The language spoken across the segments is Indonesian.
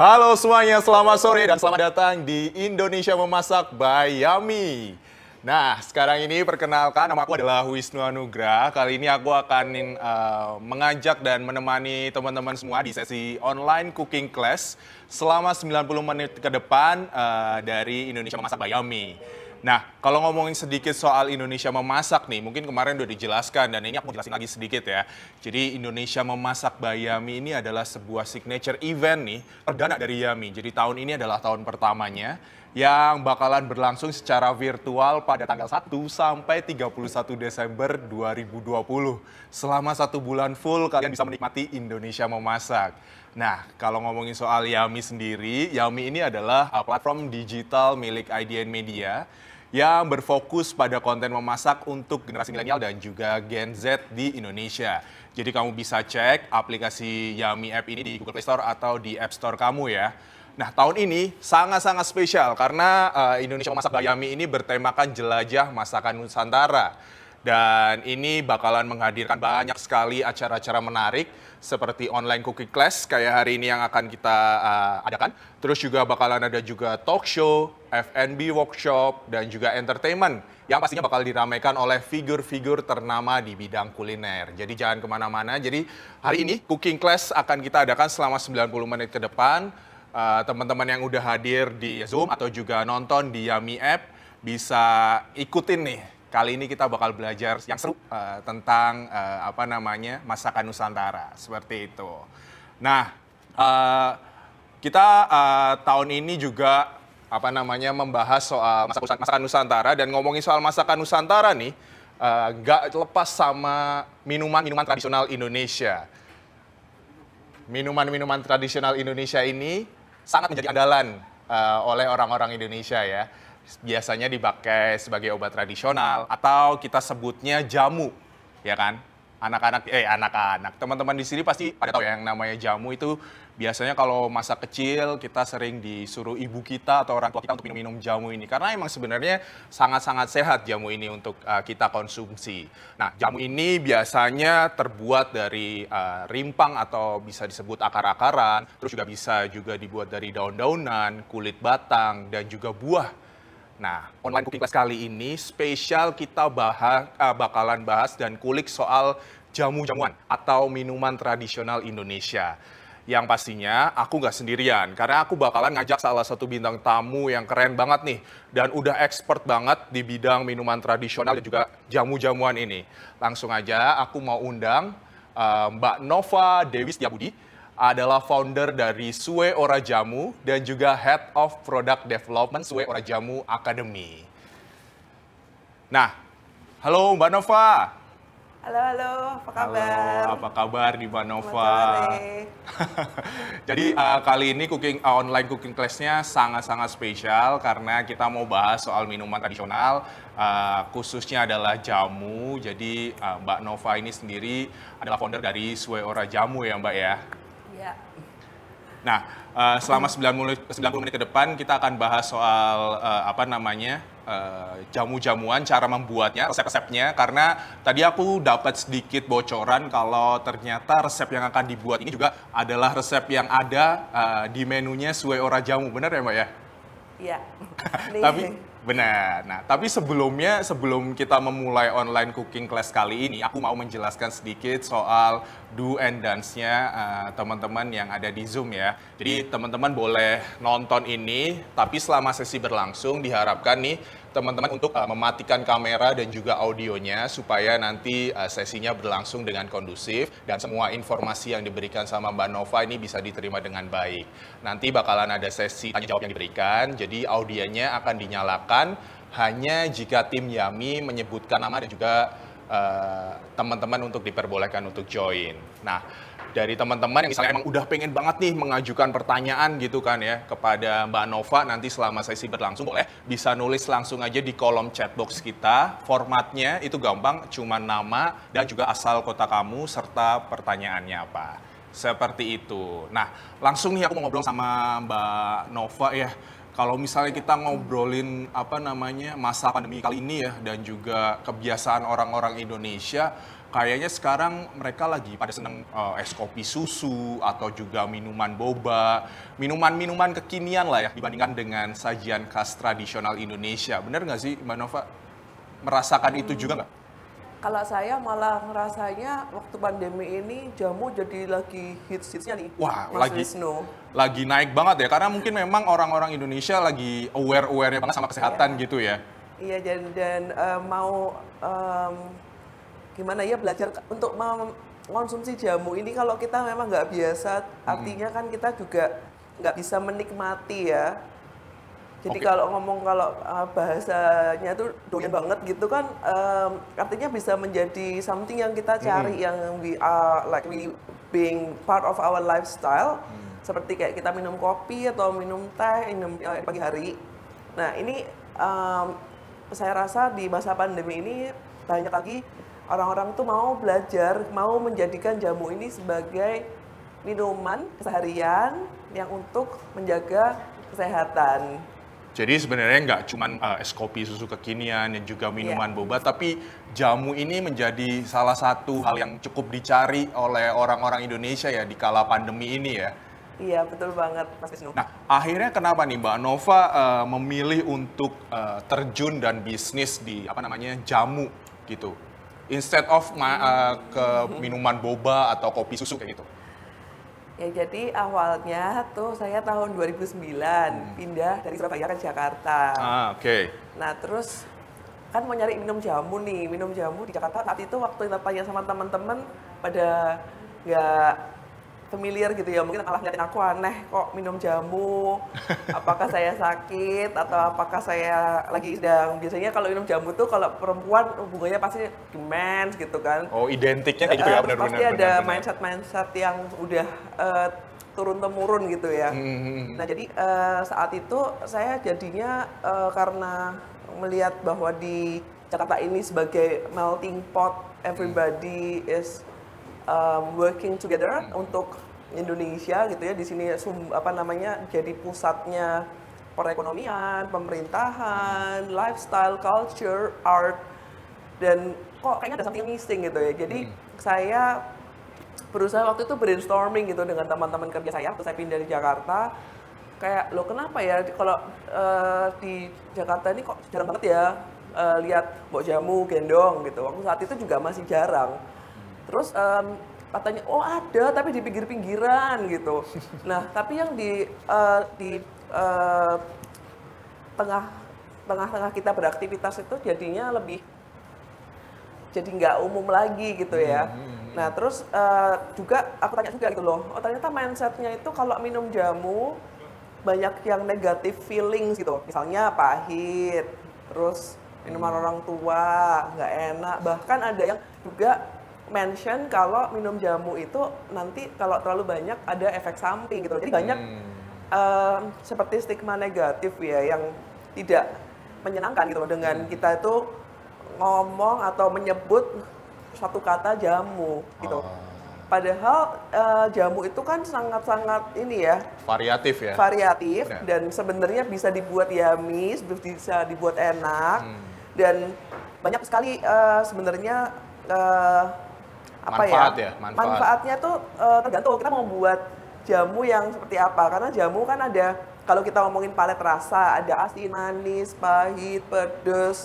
Halo semuanya, selamat sore dan selamat datang di Indonesia Memasak by Yummy. Nah, sekarang ini perkenalkan, nama aku adalah Wisnu Anugrah. Kali ini aku akan mengajak dan menemani teman-teman semua di sesi online cooking class selama 90 menit ke depan dari Indonesia Memasak by Yummy. Nah, kalau ngomongin sedikit soal Indonesia Memasak nih, mungkin kemarin udah dijelaskan dan ini aku jelasin lagi sedikit ya. Jadi Indonesia Memasak by Yummy ini adalah sebuah signature event nih, perdana dari Yummy. Jadi tahun ini adalah tahun pertamanya yang bakalan berlangsung secara virtual pada tanggal 1 sampai 31 Desember 2020. Selama 1 bulan full kalian bisa menikmati Indonesia Memasak. Nah, kalau ngomongin soal Yummy sendiri, Yummy ini adalah platform digital milik IDN Media yang berfokus pada konten memasak untuk generasi milenial dan juga Gen Z di Indonesia. Jadi kamu bisa cek aplikasi Yummy App ini di Google Play Store atau di App Store kamu ya. Nah, tahun ini sangat-sangat spesial karena Indonesia Memasak by Yummy ini bertemakan jelajah masakan Nusantara. Dan ini bakalan menghadirkan banyak sekali acara-acara menarik seperti online cooking class kayak hari ini yang akan kita adakan. Terus juga bakalan ada juga talk show, F&B workshop, dan juga entertainment yang pastinya bakal diramaikan oleh figur-figur ternama di bidang kuliner. Jadi jangan kemana-mana. Jadi hari ini cooking class akan kita adakan selama 90 menit ke depan. Teman-teman yang udah hadir di Zoom atau juga nonton di Yummy App bisa ikutin nih. Kali ini kita bakal belajar yang seru tentang masakan Nusantara seperti itu. Nah, kita tahun ini juga membahas soal masakan Nusantara dan ngomongin soal masakan Nusantara nih, nggak lepas sama minuman-minuman tradisional Indonesia. Minuman-minuman tradisional Indonesia ini sangat menjadi andalan oleh orang-orang Indonesia ya. Biasanya dipakai sebagai obat tradisional atau kita sebutnya jamu, ya kan? Anak-anak, teman-teman di sini pasti pada tahu ya yang namanya jamu itu biasanya kalau masa kecil kita sering disuruh ibu kita atau orang tua kita untuk minum jamu ini karena emang sebenarnya sangat-sangat sehat jamu ini untuk kita konsumsi. Nah, jamu ini biasanya terbuat dari rimpang atau bisa disebut akar-akaran, terus juga bisa dibuat dari daun-daunan, kulit batang dan juga buah. Nah, online cooking class kali ini spesial kita bakalan bahas dan kulik soal jamu-jamuan atau minuman tradisional Indonesia. Yang pastinya aku nggak sendirian, karena aku bakalan ngajak salah satu bintang tamu yang keren banget nih. Dan udah expert banget di bidang minuman tradisional dan juga jamu-jamuan ini. Langsung aja aku mau undang Mbak Nova Dewi Setiabudi, adalah founder dari Sue Ora Jamu dan juga Head of Product Development Sue Ora Jamu Academy. Nah, halo Mbak Nova. Halo, apa kabar? Halo, apa kabar di Mbak Nova? Jadi kali ini online cooking class-nya sangat-sangat spesial karena kita mau bahas soal minuman tradisional, khususnya adalah jamu. Jadi Mbak Nova ini sendiri adalah founder dari Sue Ora Jamu ya Mbak ya? Ya. Nah, selama 90 menit ke depan kita akan bahas soal jamu-jamuan, cara membuatnya, resep-resepnya. Karena tadi aku dapat sedikit bocoran kalau ternyata resep yang akan dibuat ini juga adalah resep yang ada di menunya Sue Ora Jamu. Benar ya Mbak ya? Iya. Benar. Nah, tapi sebelum kita memulai online cooking class kali ini, aku mau menjelaskan sedikit soal do and dance-nya teman-teman yang ada di Zoom ya. Jadi teman-teman boleh nonton ini, tapi selama sesi berlangsung diharapkan nih teman-teman untuk mematikan kamera dan juga audionya supaya nanti sesinya berlangsung dengan kondusif dan semua informasi yang diberikan sama Mbak Nova ini bisa diterima dengan baik. Nanti bakalan ada sesi tanya jawab yang diberikan, jadi audionya akan dinyalakan hanya jika tim Yummy menyebutkan nama dan juga teman-teman untuk diperbolehkan untuk join. Nah, dari teman-teman yang misalnya emang udah pengen banget nih mengajukan pertanyaan gitu kan ya kepada Mbak Nova nanti selama sesi berlangsung, boleh bisa nulis langsung aja di kolom chat box kita. Formatnya itu gampang, cuma nama dan juga asal kota kamu serta pertanyaannya apa. Seperti itu. Nah, langsung nih aku mau ngobrol sama Mbak Nova ya. Kalau misalnya kita ngobrolin masa pandemi kali ini ya dan juga kebiasaan orang-orang Indonesia, kayaknya sekarang mereka lagi pada seneng es kopi susu atau juga minuman boba, minuman-minuman kekinian lah ya dibandingkan dengan sajian khas tradisional Indonesia. Bener nggak sih Mbak Nova? Merasakan itu juga nggak? Kalau saya malah ngerasanya waktu pandemi ini jamu jadi lagi hits-hitsnya nih, Wah, Mas lagi Wisnu. lagi naik banget ya karena mungkin memang orang-orang Indonesia lagi aware-nya banget sama kesehatan gitu ya. Iya, dan mau gimana ya belajar untuk mengonsumsi jamu ini kalau kita memang nggak biasa, artinya kan kita juga nggak bisa menikmati ya. Jadi Oke. kalau bahasanya tuh doyan banget gitu kan, artinya bisa menjadi something yang kita cari, yang we are like really being part of our lifestyle. Seperti kayak kita minum kopi atau minum teh, minum pagi hari. Nah ini saya rasa di masa pandemi ini banyak lagi orang-orang tuh mau belajar, mau menjadikan jamu ini sebagai minuman keseharian yang untuk menjaga kesehatan. Jadi sebenarnya nggak cuman es kopi susu kekinian dan juga minuman boba, tapi jamu ini menjadi salah satu hal yang cukup dicari oleh orang-orang Indonesia ya di kala pandemi ini ya. Iya, betul banget, Mas Wisnu. Nah, akhirnya kenapa nih Mbak Nova memilih untuk terjun dan bisnis di jamu gitu, instead of ke minuman boba atau kopi susu kayak gitu? Ya, jadi awalnya tuh saya tahun 2009 pindah dari Surabaya ke Jakarta. Oke. Nah, terus kan mau nyari minum jamu di Jakarta saat itu waktu kita tanya sama teman-teman pada nggak familiar gitu ya, mungkin malah ngeliatin aku aneh kok minum jamu, apakah saya sakit atau apakah saya lagi sedang, biasanya kalau minum jamu tuh kalau perempuan hubungannya pasti mens gitu kan. Oh, identiknya kayak gitu ya, benar-benar. Pasti ada mindset yang udah turun-temurun gitu ya. Nah jadi saat itu saya jadinya karena melihat bahwa di Jakarta ini sebagai melting pot, everybody is working together untuk Indonesia gitu ya. Di sini jadi pusatnya perekonomian, pemerintahan, lifestyle, culture, art, dan kok kayaknya ada something missing gitu ya. Jadi saya berusaha waktu itu brainstorming gitu dengan teman-teman kerja saya waktu saya pindah di Jakarta. Kayak loh kenapa ya kalau di Jakarta ini kok jarang banget ya lihat mbok jamu gendong gitu. Waktu saat itu juga masih jarang. Terus katanya oh ada tapi di pinggir-pinggiran gitu. Nah tapi yang di tengah-tengah kita beraktivitas itu jadinya jadi nggak umum lagi gitu ya. Nah terus juga aku tanya juga gitu loh, oh ternyata mindsetnya itu kalau minum jamu banyak yang negatif feelings gitu, misalnya pahit, terus minuman orang tua, nggak enak, bahkan ada yang juga mention kalau minum jamu itu nanti kalau terlalu banyak ada efek samping gitu. Jadi banyak seperti stigma negatif ya yang tidak menyenangkan gitu dengan kita itu ngomong atau menyebut satu kata jamu gitu. Padahal jamu itu kan sangat-sangat ini ya, Variatif ya. variatif Benar. dan sebenarnya bisa dibuat yummy, bisa dibuat enak dan banyak sekali sebenarnya Manfaat ya, manfaat. manfaatnya tuh tergantung kita mau buat jamu yang seperti apa, karena jamu kan ada, kalau kita ngomongin palet rasa, ada asin, manis, pahit, pedas,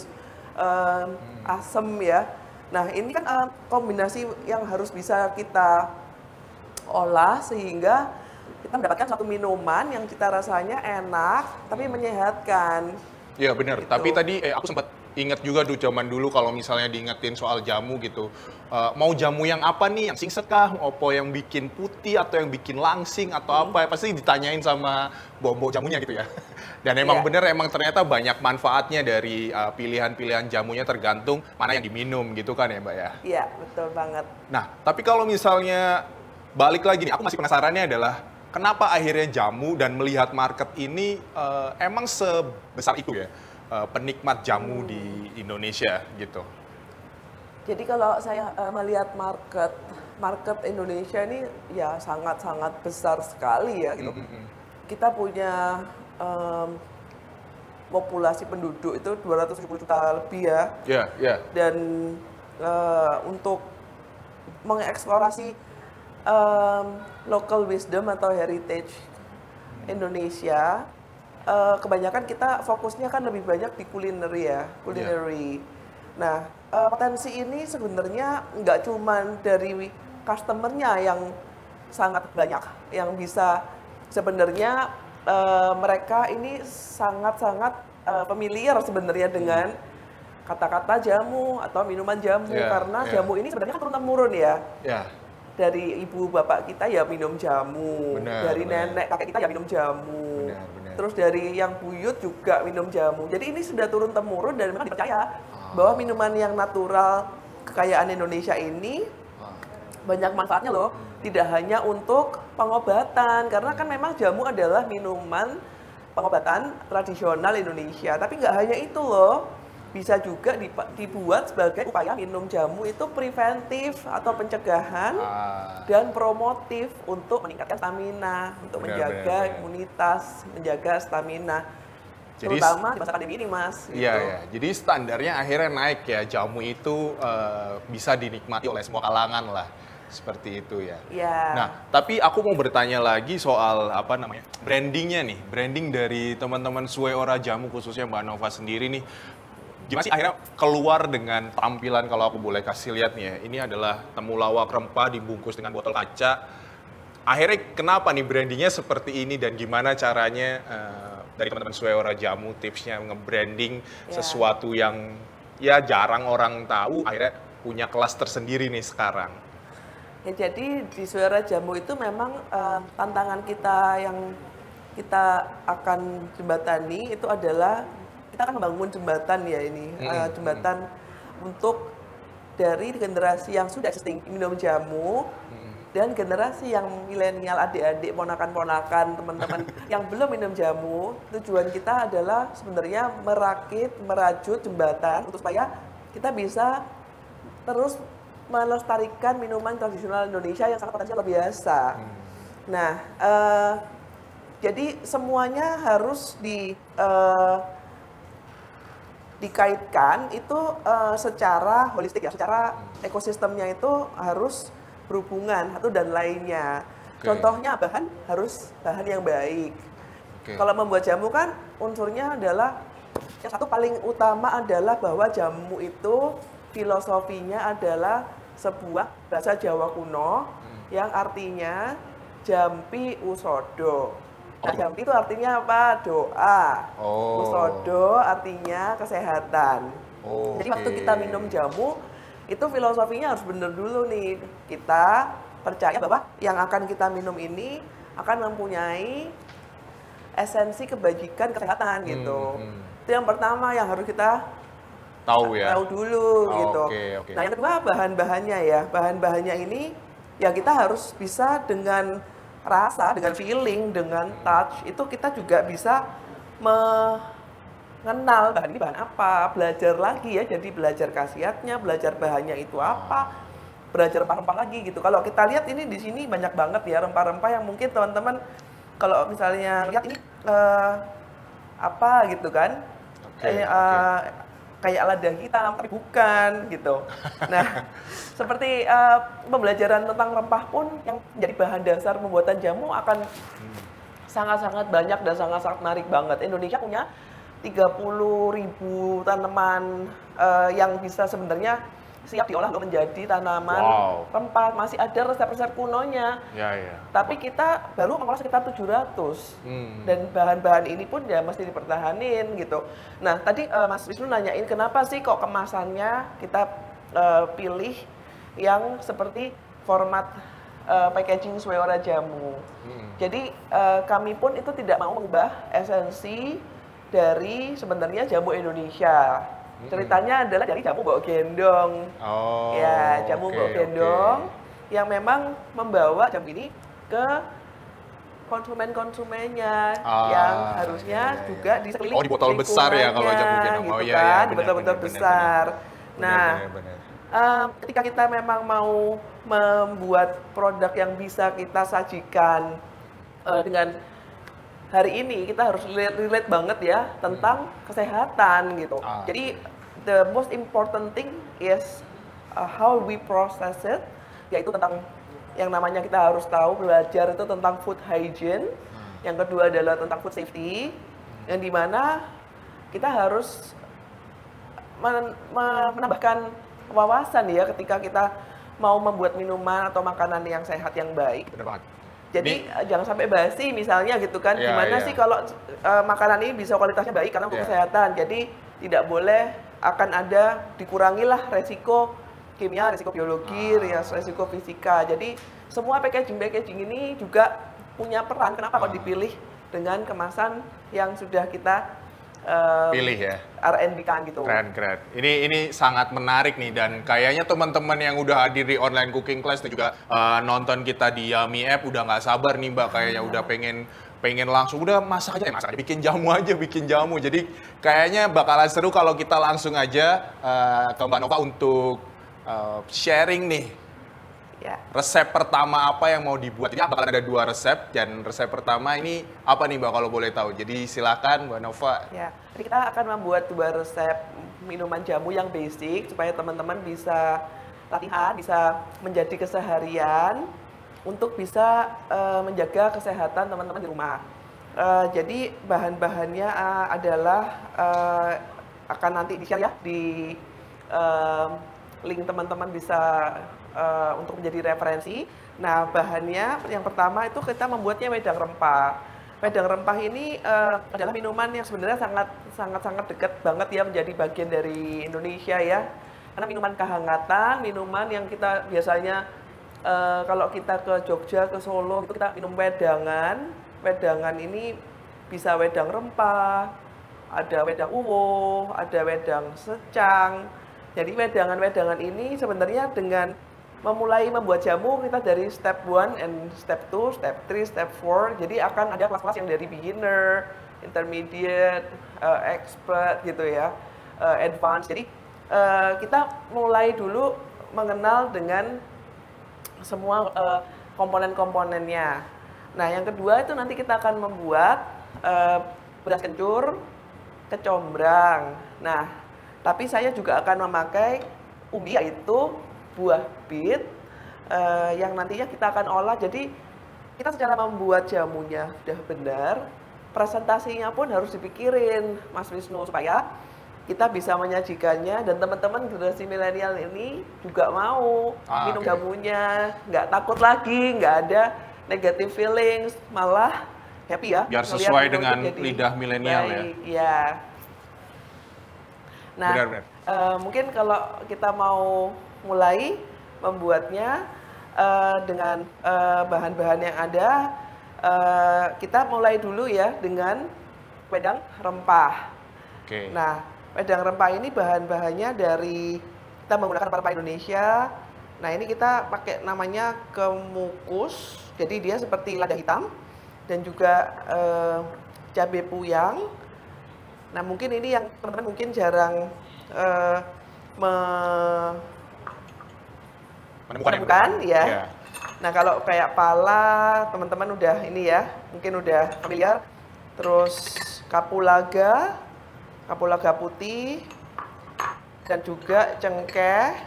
asem ya. Nah ini kan kombinasi yang harus bisa kita olah sehingga kita mendapatkan satu minuman yang cita rasanya enak tapi menyehatkan. Iya benar. Gitu. Tapi tadi aku sempat ingat juga zaman dulu kalau misalnya diingetin soal jamu gitu. Mau jamu yang apa nih? Yang singset kah? Opo yang bikin putih atau yang bikin langsing atau apa? Pasti ditanyain sama mbok-mbok jamunya gitu ya. Dan emang Iya. bener, emang ternyata banyak manfaatnya dari pilihan-pilihan jamunya tergantung mana yang diminum gitu kan ya Mbak ya. Iya, betul banget. Nah, tapi kalau misalnya balik lagi nih, aku masih penasarannya adalah kenapa akhirnya jamu dan melihat market ini emang sebesar itu ya penikmat jamu di Indonesia gitu. Jadi kalau saya melihat market Indonesia ini ya sangat-sangat besar sekali ya gitu. Kita punya populasi penduduk itu 270 juta lebih ya. Iya, iya. Dan untuk mengeksplorasi local wisdom atau heritage Indonesia, kebanyakan kita fokusnya kan lebih banyak di culinary ya, culinary. Nah, potensi ini sebenarnya nggak cuman dari customer-nya yang sangat banyak, yang bisa sebenarnya mereka ini sangat-sangat familiar sebenarnya dengan kata-kata jamu atau minuman jamu, karena jamu ini sebenarnya kan turun-temurun ya. Dari ibu bapak kita ya minum jamu, dari nenek kakek kita ya minum jamu, terus dari yang buyut juga minum jamu. Jadi ini sudah turun-temurun dan memang dipercaya bahwa minuman yang natural kekayaan Indonesia ini banyak manfaatnya loh. Tidak hanya untuk pengobatan, karena kan memang jamu adalah minuman pengobatan tradisional Indonesia. Tapi nggak hanya itu loh, bisa juga dibuat sebagai upaya minum jamu itu preventif atau pencegahan dan promotif untuk meningkatkan stamina, untuk menjaga imunitas, menjaga stamina. Jadi, terutama di masa pandemi ini, Mas. Iya, gitu. Ya. Jadi standarnya akhirnya naik ya, jamu itu bisa dinikmati oleh semua kalangan lah. Seperti itu ya. Nah, tapi aku mau bertanya lagi soal brandingnya nih, branding dari teman-teman Sue Ora Jamu khususnya Mbak Nova sendiri nih. Gimana sih akhirnya keluar dengan tampilan, kalau aku boleh kasih lihat nih ya, ini adalah temulawak rempah dibungkus dengan botol kaca. Akhirnya kenapa nih brandingnya seperti ini dan gimana caranya dari teman-teman Sue Ora Jamu tipsnya nge-branding sesuatu yang ya jarang orang tahu, akhirnya punya kelas tersendiri nih sekarang. Ya, jadi di Sue Ora Jamu itu memang tantangan kita yang kita akan jembatani itu adalah kita akan membangun jembatan ya ini, jembatan untuk dari generasi yang sudah existing minum jamu dan generasi yang milenial, adik-adik, ponakan-ponakan, teman-teman yang belum minum jamu. Tujuan kita adalah sebenarnya merajut jembatan untuk supaya kita bisa terus melestarikan minuman tradisional Indonesia yang sangat potensial luar biasa. Nah, jadi semuanya harus dikaitkan itu secara holistik ya, secara ekosistemnya itu harus berhubungan satu dan lainnya. Contohnya harus bahan yang baik. Kalau membuat jamu kan unsurnya adalah yang satu paling utama adalah bahwa jamu itu filosofinya adalah sebuah bahasa Jawa kuno yang artinya jampi usodo. Nah, jampi itu artinya apa? Doa. Usodo artinya kesehatan. Jadi waktu kita minum jamu, itu filosofinya harus benar dulu nih. Kita percaya bahwa yang akan kita minum ini akan mempunyai esensi kebajikan kesehatan gitu. Itu yang pertama yang harus kita tahu dulu gitu. Nah, yang kedua bahan-bahannya ya. Bahan-bahannya ini ya kita harus bisa dengan rasa, dengan feeling, dengan touch, itu kita juga bisa mengenal bahan ini bahan apa, belajar lagi ya, jadi belajar khasiatnya, belajar bahannya itu apa, belajar rempah-rempah lagi gitu. Kalau kita lihat ini di sini banyak banget ya rempah-rempah yang mungkin teman-teman kalau misalnya lihat ini apa gitu kan, kayak lada hitam, tapi bukan gitu. Nah, seperti pembelajaran tentang rempah pun yang menjadi bahan dasar pembuatan jamu akan sangat-sangat banyak dan sangat-sangat menarik banget. Indonesia punya 30.000 tanaman yang bisa sebenarnya siap diolah untuk menjadi tanaman rempah. Masih ada resep-resep kunonya. Tapi kita baru mengolah sekitar 700. Dan bahan-bahan ini pun ya mesti dipertahanin gitu. Nah, tadi Mas Wisnu nanyain kenapa sih kok kemasannya kita pilih yang seperti format packaging Sue Ora Jamu. Jadi kami pun itu tidak mau mengubah esensi dari sebenarnya jamu Indonesia. Ceritanya adalah dari jamu bau gendong. Jamu bau gendong yang memang membawa jamu ini ke konsumen-konsumennya yang harusnya juga di sekeliling di botol besar ya kalau jamu gendong. Gitu di botol-botol besar. Ketika kita memang mau membuat produk yang bisa kita sajikan dengan hari ini kita harus relate banget ya tentang kesehatan gitu. Ah. Jadi the most important thing is how we process it, yaitu tentang yang namanya kita harus tahu belajar itu tentang food hygiene. Yang kedua adalah tentang food safety, yang dimana kita harus menambahkan wawasan ya ketika kita mau membuat minuman atau makanan yang sehat yang baik. Bener banget. Jadi jangan sampai basi misalnya gitu kan. Iya, Gimana iya. sih kalau makanan ini bisa kualitasnya baik karena untuk Iya. kesehatan. Jadi tidak boleh akan ada dikurangilah resiko kimia, resiko biologi, resiko fisika. Jadi semua packaging ini juga punya peran. Kenapa kok dipilih dengan kemasan yang sudah kita Pilih ya. R&D kan gitu. Keren, keren. Ini sangat menarik nih, dan kayaknya teman-teman yang udah hadir di online cooking class dan juga nonton kita di Yummy App udah nggak sabar nih Mbak, kayaknya udah pengen langsung udah masak aja, bikin jamu. Jadi kayaknya bakalan seru kalau kita langsung aja ke Mbak Nova untuk sharing nih. Ya. Resep pertama apa yang mau dibuat? Jadi bakalan ada 2 resep, dan resep pertama ini apa nih Mbak kalau boleh tahu? Jadi silakan Mbak Nova. Ya, jadi kita akan membuat 2 resep minuman jamu yang basic supaya teman-teman bisa latihan, bisa menjadi keseharian untuk bisa menjaga kesehatan teman-teman di rumah. Jadi bahan-bahannya adalah akan nanti di-share ya di link, teman-teman bisa untuk menjadi referensi. Nah, bahannya yang pertama itu kita membuatnya wedang rempah. Wedang rempah ini adalah minuman yang sebenarnya sangat dekat banget ya menjadi bagian dari Indonesia ya. Karena minuman kehangatan, minuman yang kita biasanya kalau kita ke Jogja, ke Solo itu kita minum wedangan. Wedangan ini bisa wedang rempah, ada wedang uwo, ada wedang secang. Jadi wedangan-wedangan ini sebenarnya dengan memulai membuat jamu kita dari step 1 and step 2, step 3, step 4. Jadi akan ada kelas-kelas yang dari beginner, intermediate, expert gitu ya, advanced. Jadi kita mulai dulu mengenal dengan semua komponen-komponennya. Nah, yang kedua itu nanti kita akan membuat beras kencur, kecombrang. Nah, tapi saya juga akan memakai ubi, yaitu buah bit yang nantinya kita akan olah. Jadi kita secara membuat jamunya sudah benar, presentasinya pun harus dipikirin Mas Wisnu supaya kita bisa menyajikannya dan teman-teman generasi milenial ini juga mau minum jamunya, nggak takut lagi, nggak ada negative feelings, malah happy ya. Biar sesuai dengan lidah milenial ya. Ya. Nah, Benar. mungkin kalau kita mau mulai membuatnya dengan bahan-bahan yang ada, kita mulai dulu ya dengan wedang rempah. Oke. Nah, wedang rempah ini bahan-bahannya dari, kita menggunakan rempah Indonesia. Nah, ini kita pakai namanya kemukus, jadi dia seperti lada hitam dan juga cabai puyang. Nah, mungkin ini yang teman-teman mungkin jarang menemukan ya. Yeah. Nah, kalau kayak pala, teman-teman udah ini ya, mungkin udah familiar. Terus kapulaga putih, dan juga cengkeh.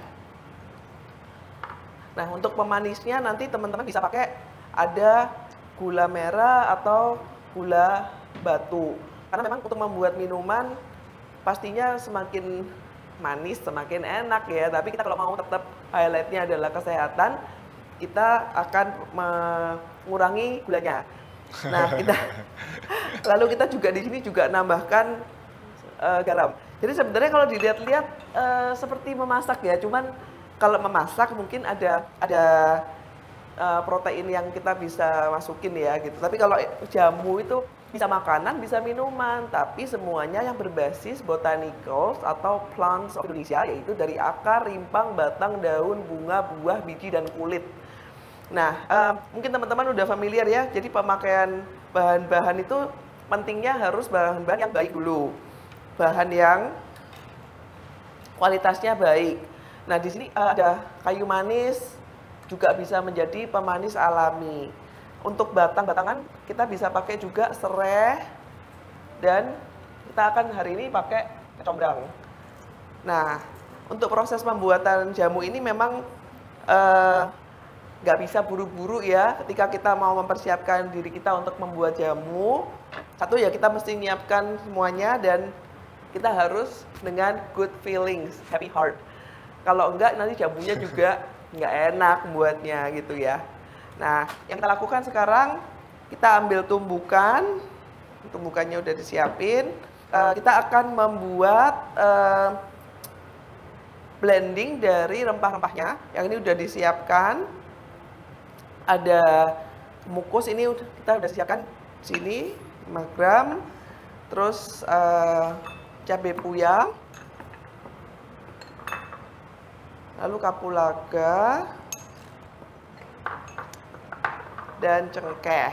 Nah, untuk pemanisnya nanti teman-teman bisa pakai ada gula merah atau gula batu. Karena memang untuk membuat minuman pastinya semakin manis semakin enak ya. Tapi kita kalau mau tetap highlightnya adalah kesehatan, kita akan mengurangi gulanya. Nah, lalu kita juga di sini juga nambahkan garam. Jadi sebenarnya kalau dilihat-lihat seperti memasak ya, cuman kalau memasak mungkin ada protein yang kita bisa masukin ya gitu. Tapi kalau jamu itu bisa makanan, bisa minuman, tapi semuanya yang berbasis botanicals atau plants of Indonesia, yaitu dari akar, rimpang, batang, daun, bunga, buah, biji, dan kulit. Nah, mungkin teman-teman udah familiar ya, jadi pemakaian bahan-bahan itu pentingnya harus bahan-bahan yang baik dulu. Bahan yang kualitasnya baik. Nah, di sini ada kayu manis, juga bisa menjadi pemanis alami. untuk batang-batangan kita bisa pakai juga serai, dan kita akan hari ini pakai kecombrang. Nah, untuk proses pembuatan jamu ini memang nggak bisa buru-buru ya. Ketika kita mau mempersiapkan diri kita untuk membuat jamu, satu ya kita mesti menyiapkan semuanya, dan kita harus dengan good feelings, happy heart. Kalau enggak nanti jamunya juga nggak enak buatnya gitu ya. Nah, yang kita lakukan sekarang, kita ambil tumbukan, tumbukannya udah disiapin. Kita akan membuat blending dari rempah-rempahnya. Yang ini udah disiapkan. Ada mukus, ini kita udah siapkan sini 5 gram. Terus cabai puyang. Lalu kapulaga dan cengkeh.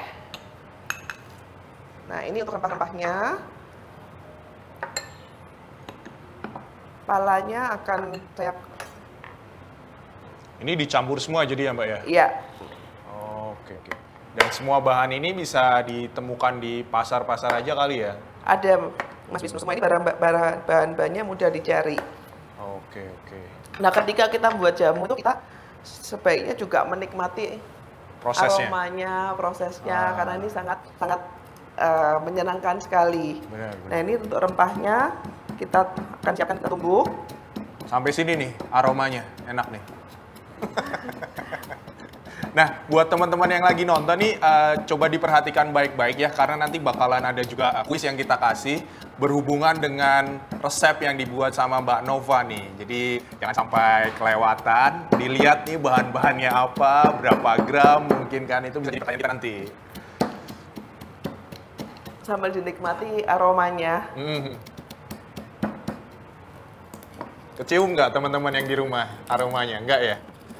Nah, ini untuk rempah-rempahnya. Palanya akan saya... Ini dicampur semua jadi ya Mbak ya? Iya. Oke, oke. Dan semua bahan ini bisa ditemukan di pasar-pasar aja kali ya? Ada, Mas Wisnu, semua ini bahan-bahannya mudah dicari. Oke, oke. Nah, ketika kita membuat jamu itu kita sebaiknya juga menikmati Prosesnya? aromanya, prosesnya, karena ini sangat menyenangkan sekali. Benar, benar. Nah, ini untuk rempahnya kita akan siapkan ke tumbuk. Sampai sini nih aromanya, enak nih. Nah, buat teman-teman yang lagi nonton nih, coba diperhatikan baik-baik ya, karena nanti bakalan ada juga kuis yang kita kasih berhubungan dengan resep yang dibuat sama Mbak Nova nih. Jadi jangan sampai kelewatan, dilihat nih bahan-bahannya apa, berapa gram, mungkin kan itu bisa jadi pertanyaan kita nanti. Sambil dinikmati aromanya. Kecium nggak teman-teman yang di rumah aromanya? Nggak ya?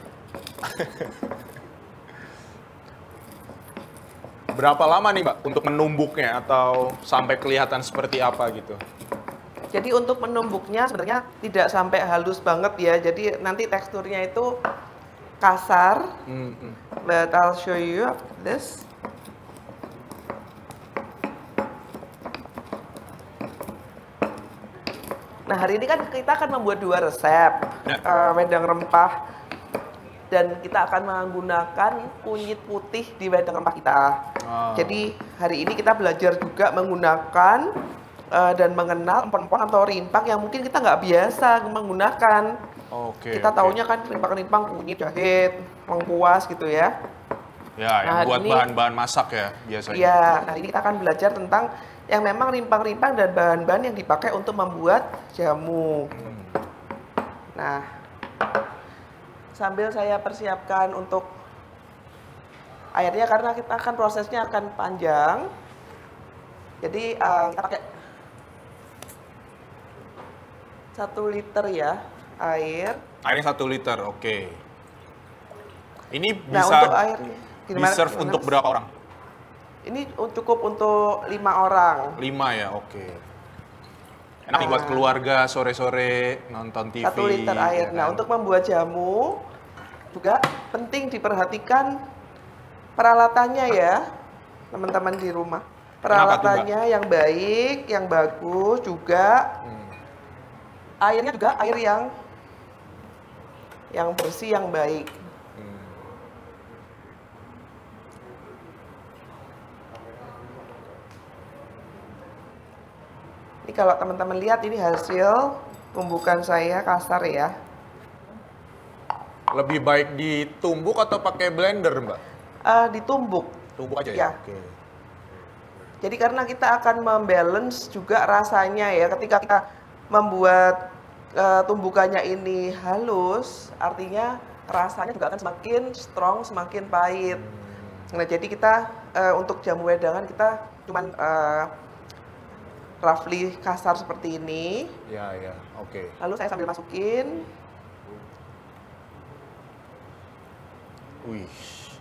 Berapa lama nih Mbak untuk menumbuknya atau sampai kelihatan seperti apa gitu? Jadi untuk menumbuknya sebenarnya tidak sampai halus banget ya. Jadi nanti teksturnya itu kasar. But I'll show you after this. Nah, hari ini kan kita akan membuat 2 resep wedang rempah, dan kita akan menggunakan kunyit putih di wedang rempah kita. Jadi hari ini kita belajar juga menggunakan dan mengenal empon-empon atau rimpang yang mungkin kita nggak biasa menggunakan. Kita taunya kan rimpang-rimpang kunyit, jahe, lengkuas gitu ya. Ya, yang Nah, buat ini- bahan-bahan masak ya biasanya. Iya, nah ini kita akan belajar tentang yang memang rimpang-rimpang dan bahan-bahan yang dipakai untuk membuat jamu. Nah, sambil saya persiapkan untuk airnya, karena kita akan prosesnya akan panjang. Jadi kita pakai 1 liter ya air. Airnya 1 liter, oke. Ini Nah, bisa untuk airnya di-serve untuk Mas? berapa orang? Ini cukup untuk 5 orang. 5 ya, oke. Enak nih buat keluarga sore-sore nonton TV. 1 liter air. ya Nah, kan? untuk membuat jamu juga penting diperhatikan peralatannya ya, teman-teman di rumah. Peralatannya yang baik, yang bagus juga. Airnya juga air yang bersih, yang baik. Ini kalau teman-teman lihat, ini hasil tumbukan saya kasar ya. Lebih baik ditumbuk atau pakai blender, Mbak? Ditumbuk. Tumbuk aja ya? Ya. Oke. Jadi karena kita akan membalance juga rasanya ya, ketika kita membuat tumbukannya ini halus, artinya rasanya juga akan semakin strong, semakin pahit. Nah, jadi kita untuk jamu wedangan kita cuman roughly kasar seperti ini. Ya, ya, oke. Lalu saya sambil masukin. Wih.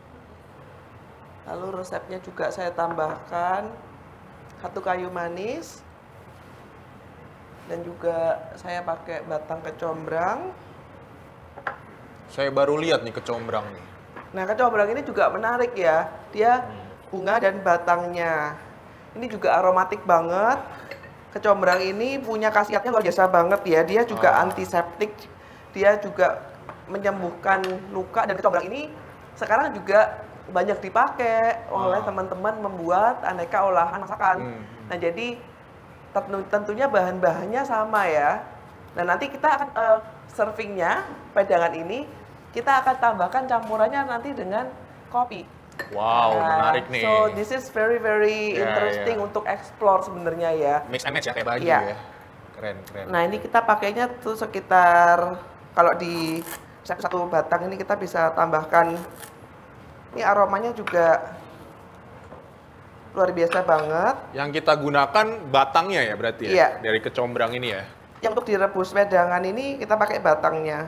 Lalu resepnya juga saya tambahkan 1 kayu manis. Dan juga saya pakai batang kecombrang. Saya baru lihat nih kecombrang nih. Nah, kecombrang ini juga menarik ya. dia bunga dan batangnya. Ini juga aromatik banget. Kecombrang ini punya khasiatnya luar biasa banget ya. Dia juga antiseptik, dia juga menyembuhkan luka, dan kecombrang ini sekarang juga banyak dipakai oleh teman-teman membuat aneka olahan masakan. Nah, jadi tentunya bahan-bahannya sama ya. Nah, nanti kita akan servingnya, pedangan ini kita akan tambahkan campurannya nanti dengan kopi. Wow, menarik nih. So this is very interesting untuk explore sebenarnya ya. Mix and match ya kayak baju Iya. ya. Keren, keren. Nah, ini kita pakainya tuh sekitar, kalau di satu batang ini kita bisa tambahkan, ini aromanya juga luar biasa banget. Yang kita gunakan batangnya ya berarti ya? Iya. Dari kecombrang ini ya? Yang untuk direbus pedangan ini kita pakai batangnya.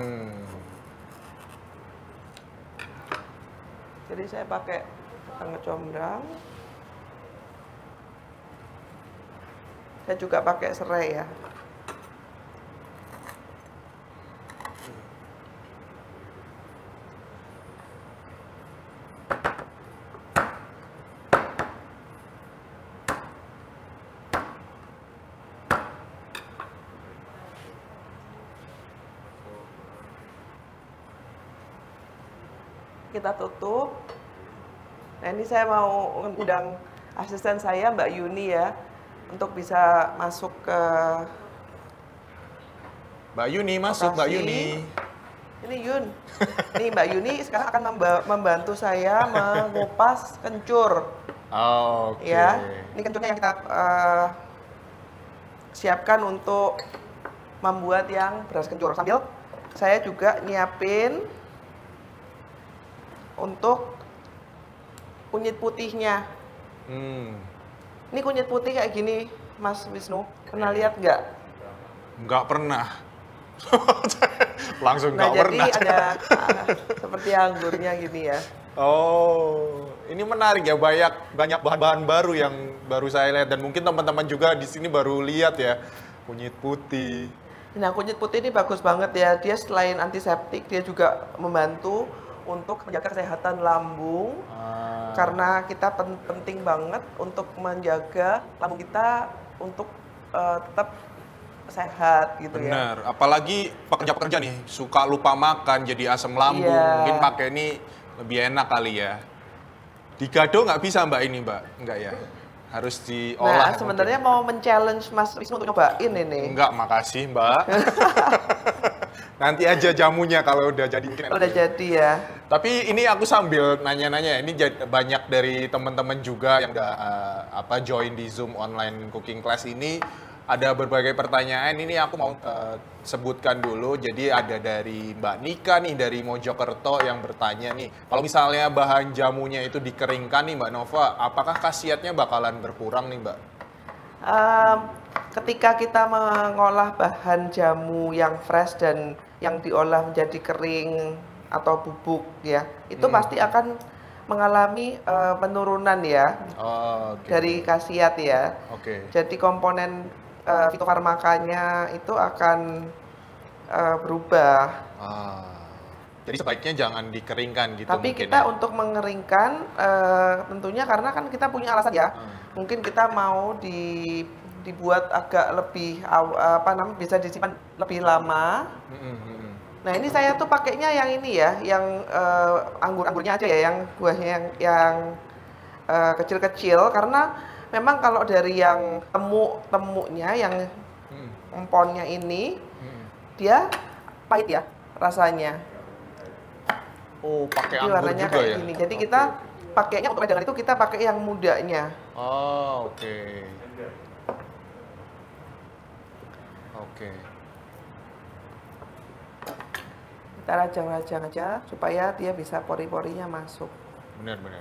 Jadi saya pakai batang kecombrang. Saya juga pakai serai ya. Kita tutup. Nah, ini saya mau undang asisten saya Mbak Yuni ya, untuk bisa masuk ke Mbak Yuni masuk, Mbak lokasi. Yuni. Ini Yun. Nih Mbak Yuni sekarang akan membantu saya mengupas kencur. Oh, oke. Ya, ini kencurnya yang kita siapkan untuk membuat yang beras kencur. Sambil saya juga nyiapin untuk kunyit putihnya. Ini kunyit putih kayak gini, Mas Wisnu. Pernah lihat nggak? Nggak pernah. Langsung Nah, nggak jadi pernah. ada seperti anggurnya gini ya. Oh, ini menarik ya, banyak bahan-bahan baru yang baru saya lihat, dan mungkin teman-teman juga di sini baru lihat ya, kunyit putih. Nah, kunyit putih ini bagus banget ya. Dia selain antiseptik, dia juga membantu untuk menjaga kesehatan lambung. Karena kita penting banget untuk menjaga lambung kita untuk tetap sehat gitu ya. Bener, apalagi pekerja-pekerja nih suka lupa makan jadi asam lambung. Iya. Mungkin pakai ini lebih enak kali ya. Digado nggak bisa Mbak ini Mbak? Enggak ya? Harus diolah. Nah, sebenarnya mau men-challenge Mas Wisnu untuk nyobain ini. Enggak, makasih Mbak. Nanti aja jamunya kalau udah jadi. Udah jadi ya. Tapi ini aku sambil nanya-nanya, ini banyak dari teman-teman juga yang udah join di Zoom online cooking class ini. Ada berbagai pertanyaan, ini aku mau sebutkan dulu. Jadi ada dari Mbak Nika nih, dari Mojokerto yang bertanya nih, kalau misalnya bahan jamunya itu dikeringkan nih Mbak Nova, apakah khasiatnya bakalan berkurang nih Mbak? Ketika kita mengolah bahan jamu yang fresh dan yang diolah menjadi kering atau bubuk ya, itu pasti akan mengalami penurunan ya dari khasiat ya. Jadi komponen fitofarmakanya itu akan berubah. Jadi sebaiknya jangan dikeringkan gitu. Tapi mungkin kita ya? untuk mengeringkan tentunya karena kan kita punya alasan ya. Mungkin kita mau dibuat agak lebih bisa disimpan lebih lama. Nah, ini saya tuh pakainya yang ini ya, yang anggur-anggurnya aja ya, yang buahnya yang kecil-kecil, karena memang kalau dari yang temunya yang emponnya ini dia pahit ya rasanya. Oh, pakai Jadi anggur warnanya juga kayak ya? gini. Jadi kita pakainya untuk pedangan itu kita pakai yang mudanya. Oh, oke. Oke. Kita rajang-rajang aja supaya dia bisa pori-porinya masuk. Benar-benar.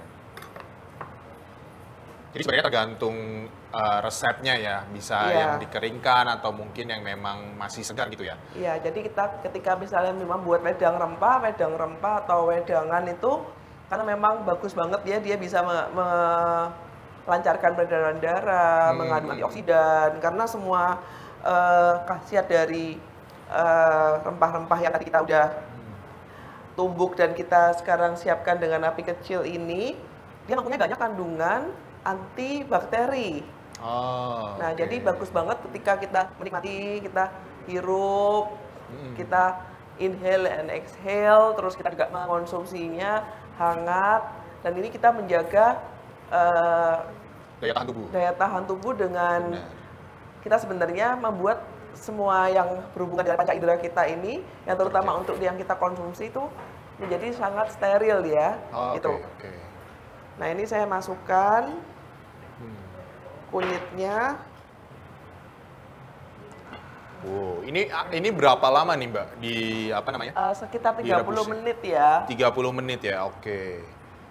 Jadi sebenarnya tergantung resepnya ya, bisa yang dikeringkan atau mungkin yang memang masih segar gitu ya? Iya, jadi kita ketika misalnya memang buat wedang rempah atau wedangan itu, karena memang bagus banget ya, dia bisa melancarkan peredaran darah, mengandung antioksidan, karena semua khasiat dari rempah-rempah yang tadi kita udah tumbuk dan kita sekarang siapkan dengan api kecil ini, dia mempunyai banyak kandungan antibakteri. Oh, Nah, oke. jadi bagus banget ketika kita menikmati, kita hirup, kita inhale and exhale, terus kita juga mengkonsumsinya hangat, dan ini kita menjaga Daya tahan tubuh. daya tahan tubuh dengan Benar. kita sebenarnya membuat semua yang berhubungan dengan panca indera kita ini, yang terutama untuk yang kita konsumsi itu menjadi sangat steril ya, Oh, gitu. oke. Nah, ini saya masukkan kulitnya. Wow, ini berapa lama nih Mbak di apa namanya? Sekitar 30 Direbus ya? menit ya. 30 menit ya, oke.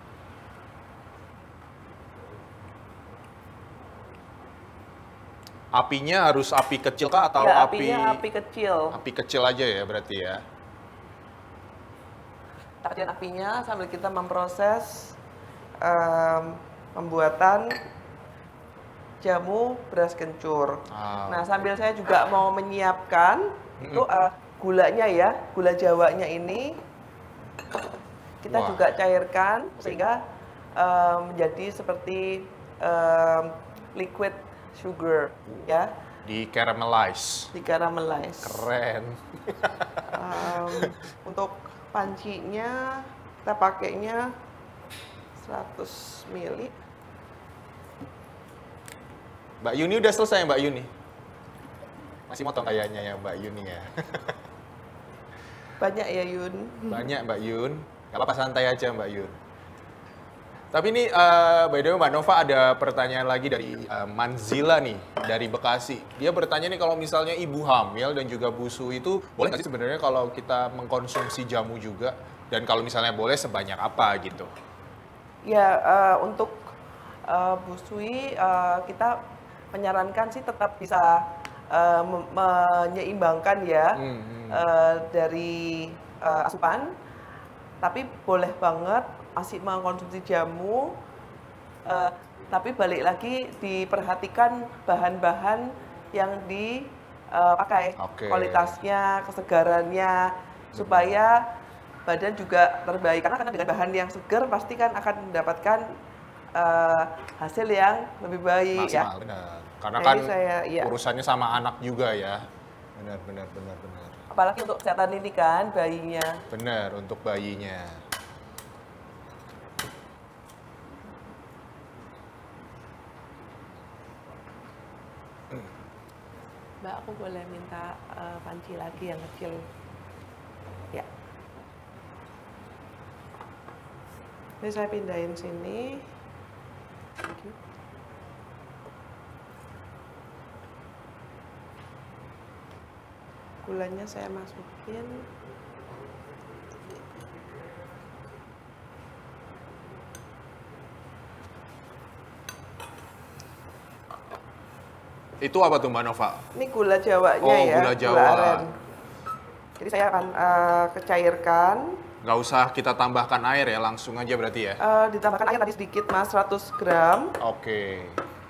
Apinya harus api kecil kah atau Ya, api apinya api kecil. api kecil aja ya berarti ya? Kecil apinya sambil kita memproses pembuatan jamu beras kencur. Ah, Nah, sambil saya juga mau menyiapkan itu gulanya ya, gula Jawanya ini kita Wah. juga cairkan sehingga menjadi seperti liquid sugar ya, di caramelize. di caramelize. Keren. Untuk pancinya kita pakainya 100 ml. Mbak Yuni udah selesai Mbak Yuni? Masih motong kayaknya ya Mbak Yuni ya. Banyak ya Yun. Banyak Mbak Yun. Gak apa-apa santai aja Mbak Yun. Tapi ini by the way Mbak Nova ada pertanyaan lagi dari Manzila nih dari Bekasi. Dia bertanya nih kalau misalnya ibu hamil dan juga busui itu boleh nggak sih sebenarnya kalau kita mengkonsumsi jamu juga, dan kalau misalnya boleh sebanyak apa gitu? Ya, untuk busui kita menyarankan sih tetap bisa menyeimbangkan ya dari asupan, tapi boleh banget masih mengkonsumsi jamu, tapi balik lagi diperhatikan bahan-bahan yang dipakai, Oke. kualitasnya, kesegarannya, supaya badan juga terbaik. Karena dengan bahan yang segar pasti kan akan mendapatkan hasil yang lebih baik ya. Maksimal, benar. Karena Nah, kan ini saya, iya. urusannya sama anak juga ya. Benar. Apalagi untuk kesehatan ini kan bayinya. Benar, untuk bayinya. Mbak, aku boleh minta panci lagi yang kecil. Ya. Ini saya pindahin sini. Thank you. Gulanya saya masukin. Itu apa tuh Mbak Nova? Ini gula Jawanya Oh, ya, gula Jawa. aren. Jadi saya akan kecairkan. Nggak usah kita tambahkan air ya, langsung aja berarti ya? Ditambahkan air tadi sedikit mas, 100 gram. Oke.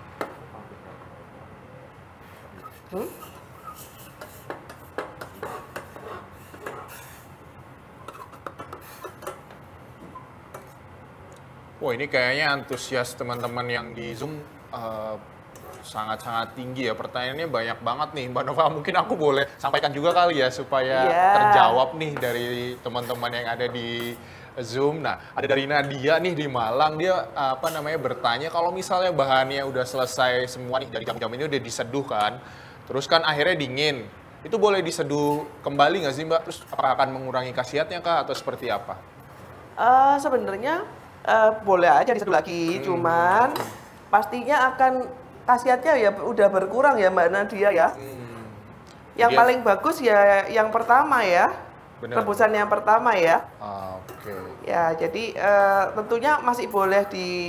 Wah, ini kayaknya antusias teman-teman yang di Zoom sangat-sangat tinggi ya. Pertanyaannya banyak banget nih, Mbak Nova. Mungkin aku boleh sampaikan juga kali ya supaya Iya. terjawab nih dari teman-teman yang ada di Zoom. Nah, ada dari Nadia nih di Malang. Dia bertanya kalau misalnya bahannya udah selesai semua nih dari jam-jam ini udah diseduh kan. Terus kan akhirnya dingin. Itu boleh diseduh kembali nggak sih, Mbak? Terus apakah akan mengurangi khasiatnya kah atau seperti apa? Sebenarnya boleh aja diseduh lagi, cuman pastinya akan khasiatnya ya udah berkurang ya Mbak Nadia ya. Yang Jadi- paling bagus ya yang pertama ya, Benar. rebusan yang pertama ya. Oke. Ya jadi tentunya masih boleh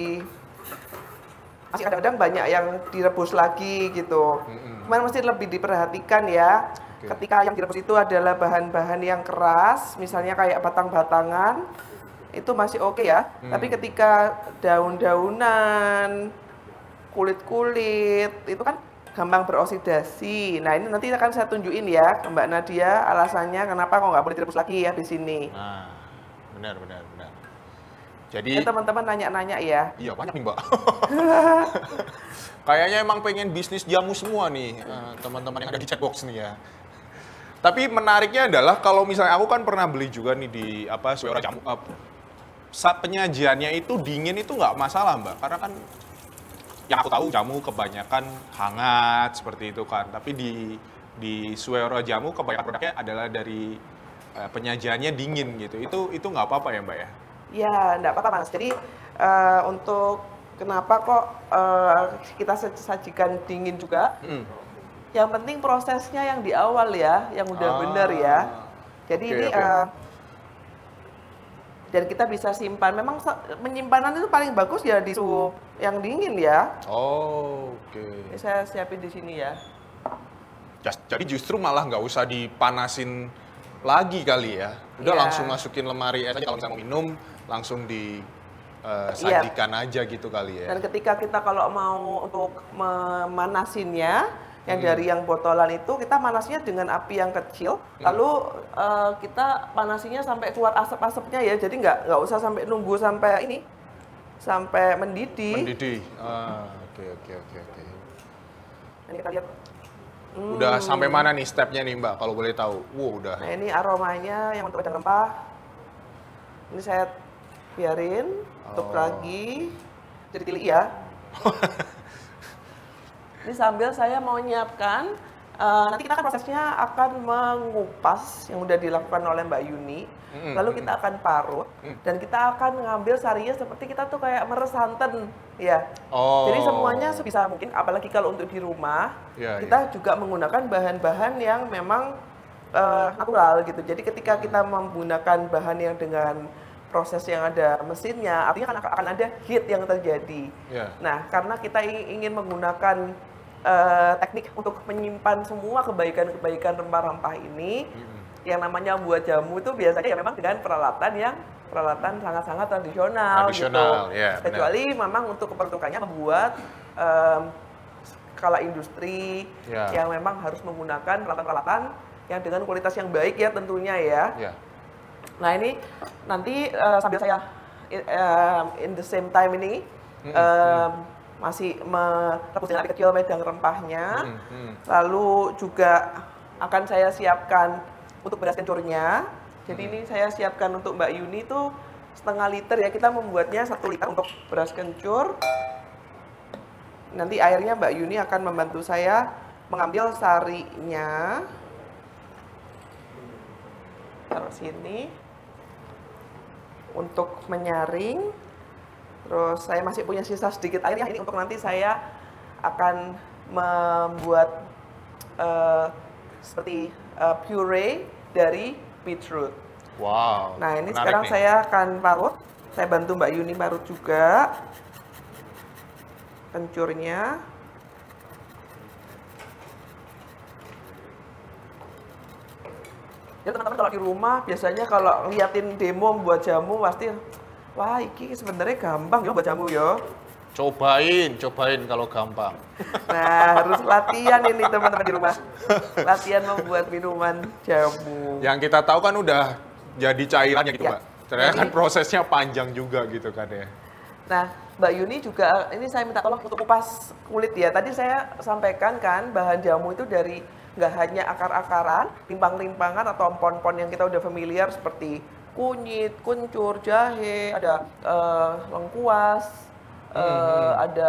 masih kadang-kadang banyak yang direbus lagi gitu. Cuman mesti lebih diperhatikan ya. Oke. Ketika yang direbus itu adalah bahan-bahan yang keras, misalnya kayak batang-batangan, itu masih oke ya. Tapi ketika daun-daunan, kulit-kulit, itu kan gampang beroksidasi. Nah ini nanti akan saya tunjukin ya ke Mbak Nadia alasannya kenapa kok nggak boleh direbus lagi ya di sini. Nah, benar. Jadi teman-teman nanya-nanya ya. iya banyak nih Mbak. Kayaknya emang pengen bisnis jamu semua nih teman-teman yang ada di Chatbox nih ya. Tapi menariknya adalah kalau misalnya aku kan pernah beli juga nih di Suara Jamu. Saat penyajiannya itu dingin itu nggak masalah Mbak, karena kan yang aku tahu jamu kebanyakan hangat seperti itu kan. Tapi di Suara Jamu kebanyakan produknya adalah dari penyajiannya dingin gitu. Itu nggak apa-apa ya Mbak ya? Ya, enggak apa-apa Mas. Jadi untuk kenapa kok kita sajikan dingin juga? Yang penting prosesnya yang di awal ya, yang udah bener ya. Jadi Oke, ini oke. dan kita bisa simpan. Memang penyimpanan itu paling bagus ya di suhu yang dingin ya. Oh, oke. Ini saya siapin di sini ya. Jadi justru malah nggak usah dipanasin lagi kali ya. Udah Iya. langsung masukin lemari es aja kalau misalnya mau minum, langsung sajikan aja gitu kali ya. Dan ketika kita kalau mau untuk memanasinnya, yang dari yang botolan itu kita manasnya dengan api yang kecil, lalu kita panasinya sampai keluar asap-asapnya ya. Jadi nggak usah sampai nunggu sampai ini, sampai mendidih. Mendidih. Oke. Ini kita lihat. Udah sampai mana nih stepnya nih Mbak, kalau boleh tahu? Udah. Nah ini aromanya yang untuk wedang rempah. Ini saya biarin, tutup lagi, jadi tilik ya. Ini sambil saya mau nyiapkan, nanti kita akan prosesnya akan mengupas yang udah dilakukan oleh Mbak Yuni, lalu kita akan parut, dan kita akan mengambil sarinya seperti kita tuh kayak meres santan, ya. Oh. Jadi semuanya sebisa mungkin, apalagi kalau untuk di rumah, Ya, kita juga menggunakan bahan-bahan yang memang natural gitu. Jadi ketika kita menggunakan bahan yang dengan proses yang ada mesinnya, artinya akan ada heat yang terjadi. Ya. Nah, karena kita ingin menggunakan teknik untuk menyimpan semua kebaikan-kebaikan rempah-rempah ini, yang namanya buat jamu itu biasanya ya memang dengan peralatan sangat-sangat tradisional gitu. Ya, benar. Kecuali memang untuk keperluannya membuat skala industri Ya. yang memang harus menggunakan peralatan-peralatan yang dengan kualitas yang baik ya tentunya ya. Ya. Nah ini nanti sambil saya in the same time ini masih merebus dengan api kecil wedang rempahnya, lalu juga akan saya siapkan untuk beras kencurnya. Jadi ini saya siapkan untuk Mbak Yuni itu 1,5 liter ya, kita membuatnya 1 liter untuk beras kencur. Nanti airnya Mbak Yuni akan membantu saya mengambil sarinya. Taruh sini untuk menyaring. Terus saya masih punya sisa sedikit air ya, ini untuk nanti saya akan membuat seperti puree dari beetroot. Wow. Nah ini menarik sekarang nih. saya akan parut. Saya bantu Mbak Yuni parut juga kencurnya. Ya teman-teman kalau di rumah biasanya kalau liatin demo buat jamu pasti wah iki sebenarnya gampang ya buat jamu ya. Cobain kalau gampang. Nah harus latihan ini teman-teman di rumah. Latihan membuat minuman jamu. Yang kita tahu kan udah jadi cairannya gitu, Ya. Mbak. Ternyata kan Jadi- prosesnya panjang juga gitu kan ya. Nah, Mbak Yuni juga, ini saya minta tolong untuk kupas kulit ya. Tadi saya sampaikan kan, bahan jamu itu dari nggak hanya akar-akaran, rimpang-rimpangan atau empon-empon yang kita udah familiar seperti kunyit, kuncur, jahe, ada lengkuas, ada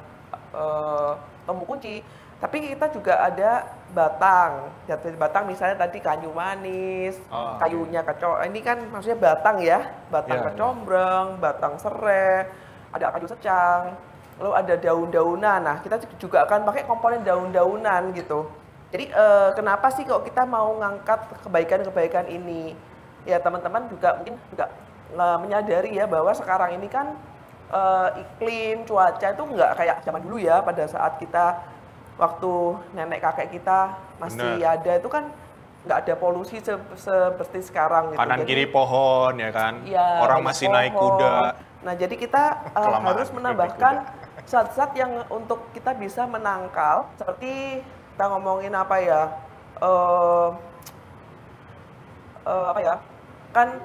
temu kunci. Tapi kita juga ada batang. Jatuh batang misalnya tadi kayu manis, Oh, kayunya ini kan maksudnya batang ya, batang Ya, ya. kecombrang, batang serai, ada kayu secang, lalu ada daun-daunan. Nah, kita juga akan pakai komponen daun-daunan gitu. Jadi kenapa sih kok kita mau ngangkat kebaikan-kebaikan ini? Ya teman-teman juga mungkin juga menyadari ya bahwa sekarang ini kan iklim cuaca itu nggak kayak zaman dulu ya, pada saat kita waktu nenek kakek kita masih Bener. ada itu kan nggak ada polusi seperti sekarang gitu. Kanan Jadi, kiri pohon ya kan. iya, Orang banyak masih naik pohon. kuda. Nah, jadi kita Kelamaan harus naik menambahkan zat-zat yang untuk kita bisa menangkal, seperti kita ngomongin apa ya, apa ya, kan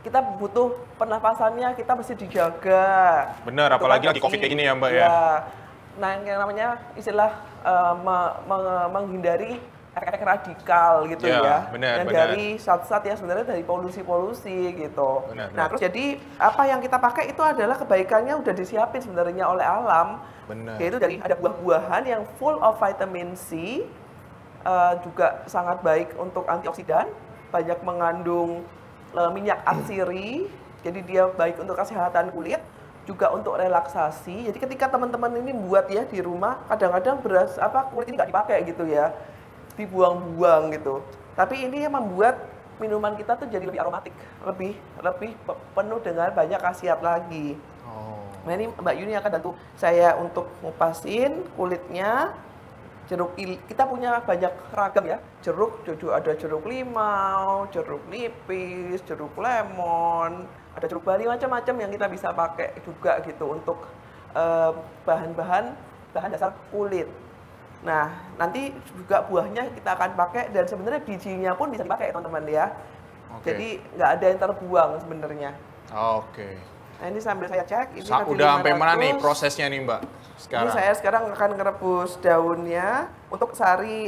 kita butuh pernafasannya, kita mesti dijaga. Bener, Itu apalagi kan lagi COVID kayak gini ya Mbak ya. Ya. Nah, yang namanya istilah menghindari efek-efek radikal gitu ya. Benar, Dan benar. dari zat-zat yang sebenarnya dari polusi-polusi gitu. Benar, Nah, benar. terus jadi apa yang kita pakai itu adalah kebaikannya udah disiapin sebenarnya oleh alam. Benar. Yaitu dari ada buah-buahan yang full of vitamin C, juga sangat baik untuk antioksidan, banyak mengandung minyak atsiri, jadi dia baik untuk kesehatan kulit, juga untuk relaksasi. Jadi ketika teman-teman ini buat ya di rumah, kadang-kadang beras kulit ini nggak dipakai gitu ya, dibuang-buang gitu. Tapi ini yang membuat minuman kita tuh jadi lebih aromatik, lebih penuh dengan banyak khasiat lagi. Oh. Nah ini Mbak Yuni akan bantu saya untuk ngupasin kulitnya. Kita punya banyak ragam ya, ada jeruk limau, jeruk nipis, jeruk lemon, ada jeruk bali, macam-macam yang kita bisa pakai juga gitu untuk bahan dasar kulit. Nah, nanti juga buahnya kita akan pakai dan sebenarnya bijinya pun bisa dipakai teman-teman ya. Oke. Jadi nggak ada yang terbuang sebenarnya. Oke. Nah ini sambil saya cek, ini Udah sampai mana nih 500. prosesnya nih Mbak? Sekarang. Ini saya sekarang akan ngerebus daunnya untuk sari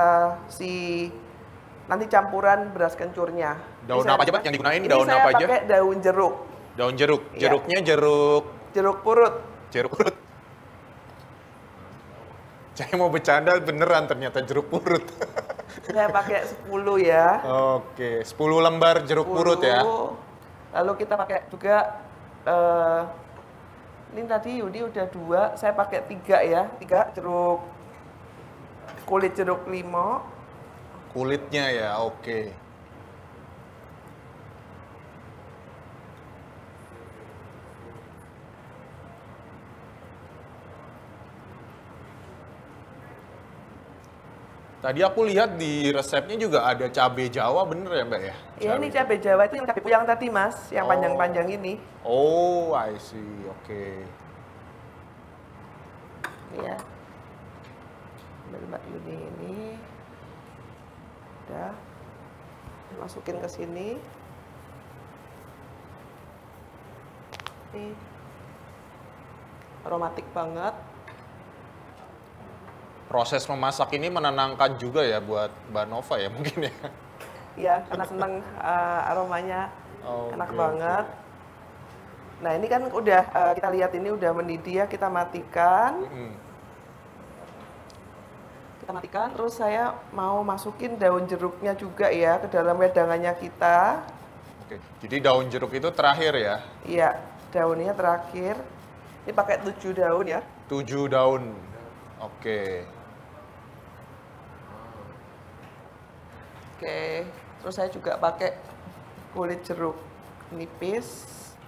nanti campuran beras kencurnya. Daun Ini apa aja saya- Mbak yang digunain? Ini Daun saya apa aja? pakai daun jeruk, Daun jeruk. Iya. Jeruknya jeruk purut. purut. Saya mau bercanda beneran ternyata jeruk purut. Saya pakai 10 ya. Oke, 10 lembar jeruk purut ya. 10. Lalu kita pakai juga ini tadi Yudi udah 2, saya pakai 3 ya. 3 kulit jeruk limau. Kulitnya ya, oke. Tadi aku lihat di resepnya juga ada cabai Jawa, bener ya Mbak ya? Ya ini cabai Jawa itu yang cabai yang tadi Mas, yang Oh. panjang-panjang ini. Oh, I see. Oke. Ya. Ambil Mbak Yuni ini. Udah. Masukin ke sini. Ini aromatik banget. Proses memasak ini menenangkan juga ya buat Mbak Nova ya mungkin ya? Ya, karena seneng aromanya Oke, enak oke. banget. Nah ini kan udah kita lihat ini udah mendidih ya, kita matikan. Kita matikan, terus saya mau masukin daun jeruknya juga ya ke dalam wedangannya kita. Oke, jadi daun jeruk itu terakhir ya? Iya, daunnya terakhir. Ini pakai 7 daun ya. 7 daun. Oke. Oke, terus saya juga pakai kulit jeruk nipis.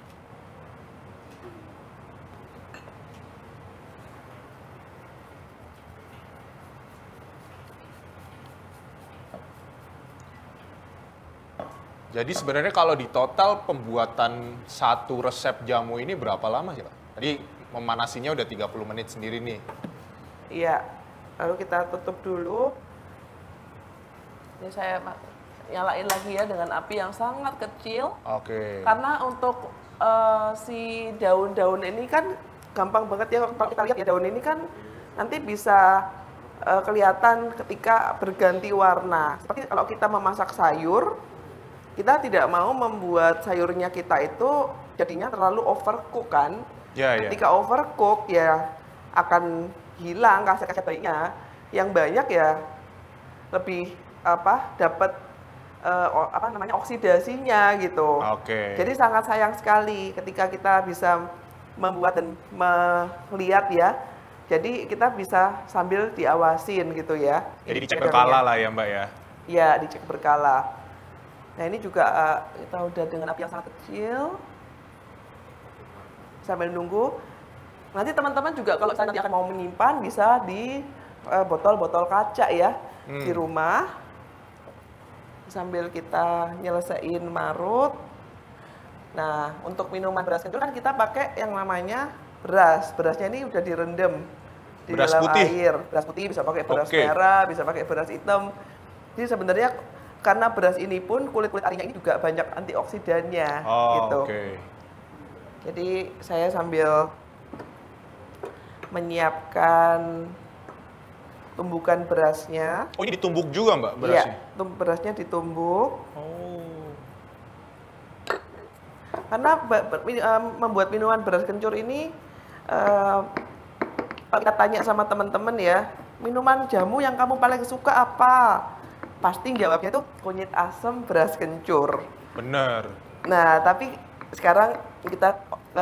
Jadi sebenarnya kalau di total pembuatan satu resep jamu ini berapa lama sih Pak? Tadi memanasinya udah 30 menit sendiri nih. Iya, lalu kita tutup dulu. Ini saya nyalain lagi ya dengan api yang sangat kecil. Oke. Karena untuk si daun-daun ini kan gampang banget ya kalau kita lihat ya, daun ini kan nanti bisa kelihatan ketika berganti warna. Seperti kalau kita memasak sayur, kita tidak mau membuat sayurnya kita itu jadinya terlalu overcook kan. Ya, ya. Ketika overcook ya akan hilang khasiat-khasiat baiknya. Yang banyak ya lebih dapat oksidasinya gitu. Oke. Jadi sangat sayang sekali ketika kita bisa membuat dan melihat ya. Jadi kita bisa sambil diawasin gitu ya. Jadi dicek Wedangannya. berkala lah ya Mbak ya? Ya, dicek berkala. Nah ini juga kita udah dengan api yang sangat kecil. Sambil nunggu. Nanti teman-teman juga kalau nanti akan mau menyimpan bisa di botol-botol kaca ya di rumah. Sambil kita nyelesain marut. Nah untuk minuman beras kencur kan kita pakai yang namanya beras. Berasnya ini udah direndam di Beras dalam putih? air. Beras putih bisa pakai beras Oke. merah, bisa pakai beras hitam. Jadi sebenarnya karena beras ini pun kulit-kulit arinya ini juga banyak antioksidannya Oh, gitu. oke. Jadi saya sambil menyiapkan tumbukan berasnya. Oh, ini ditumbuk juga Mbak berasnya? Iya, berasnya ditumbuk. Oh. Karena membuat minuman beras kencur ini, kalau kita tanya sama teman-teman ya, minuman jamu yang kamu paling suka apa? Pasti jawabnya tuh kunyit asam beras kencur. Bener. Nah, tapi sekarang kita